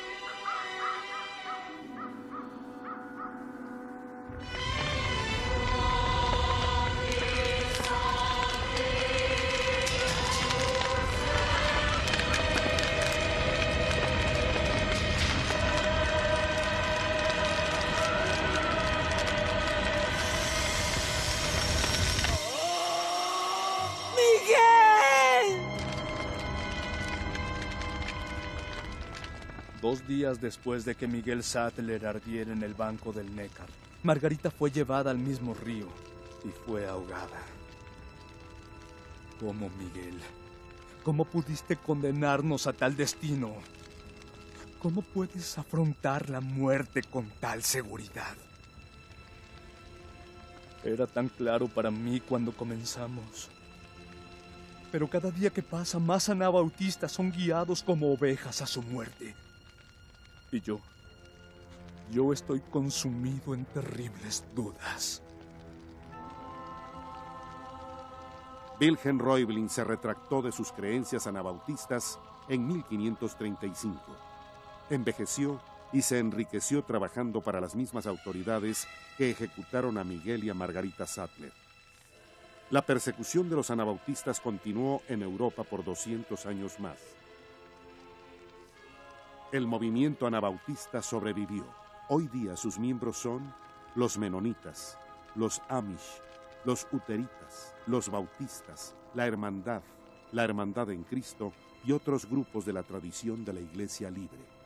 Dos días después de que Miguel Sattler ardiera en el banco del Neckar, Margarita fue llevada al mismo río y fue ahogada. ¿Cómo, Miguel? ¿Cómo pudiste condenarnos a tal destino? ¿Cómo puedes afrontar la muerte con tal seguridad? Era tan claro para mí cuando comenzamos. Pero cada día que pasa, más anabautistas son guiados como ovejas a su muerte. Y yo, yo estoy consumido en terribles dudas. Wilhelm Reublin se retractó de sus creencias anabautistas en mil quinientos treinta y cinco. Envejeció y se enriqueció trabajando para las mismas autoridades que ejecutaron a Miguel y a Margarita Sattler. La persecución de los anabautistas continuó en Europa por doscientos años más. El movimiento anabautista sobrevivió. Hoy día sus miembros son los menonitas, los amish, los uteritas, los bautistas, la hermandad, la hermandad en Cristo y otros grupos de la tradición de la Iglesia Libre.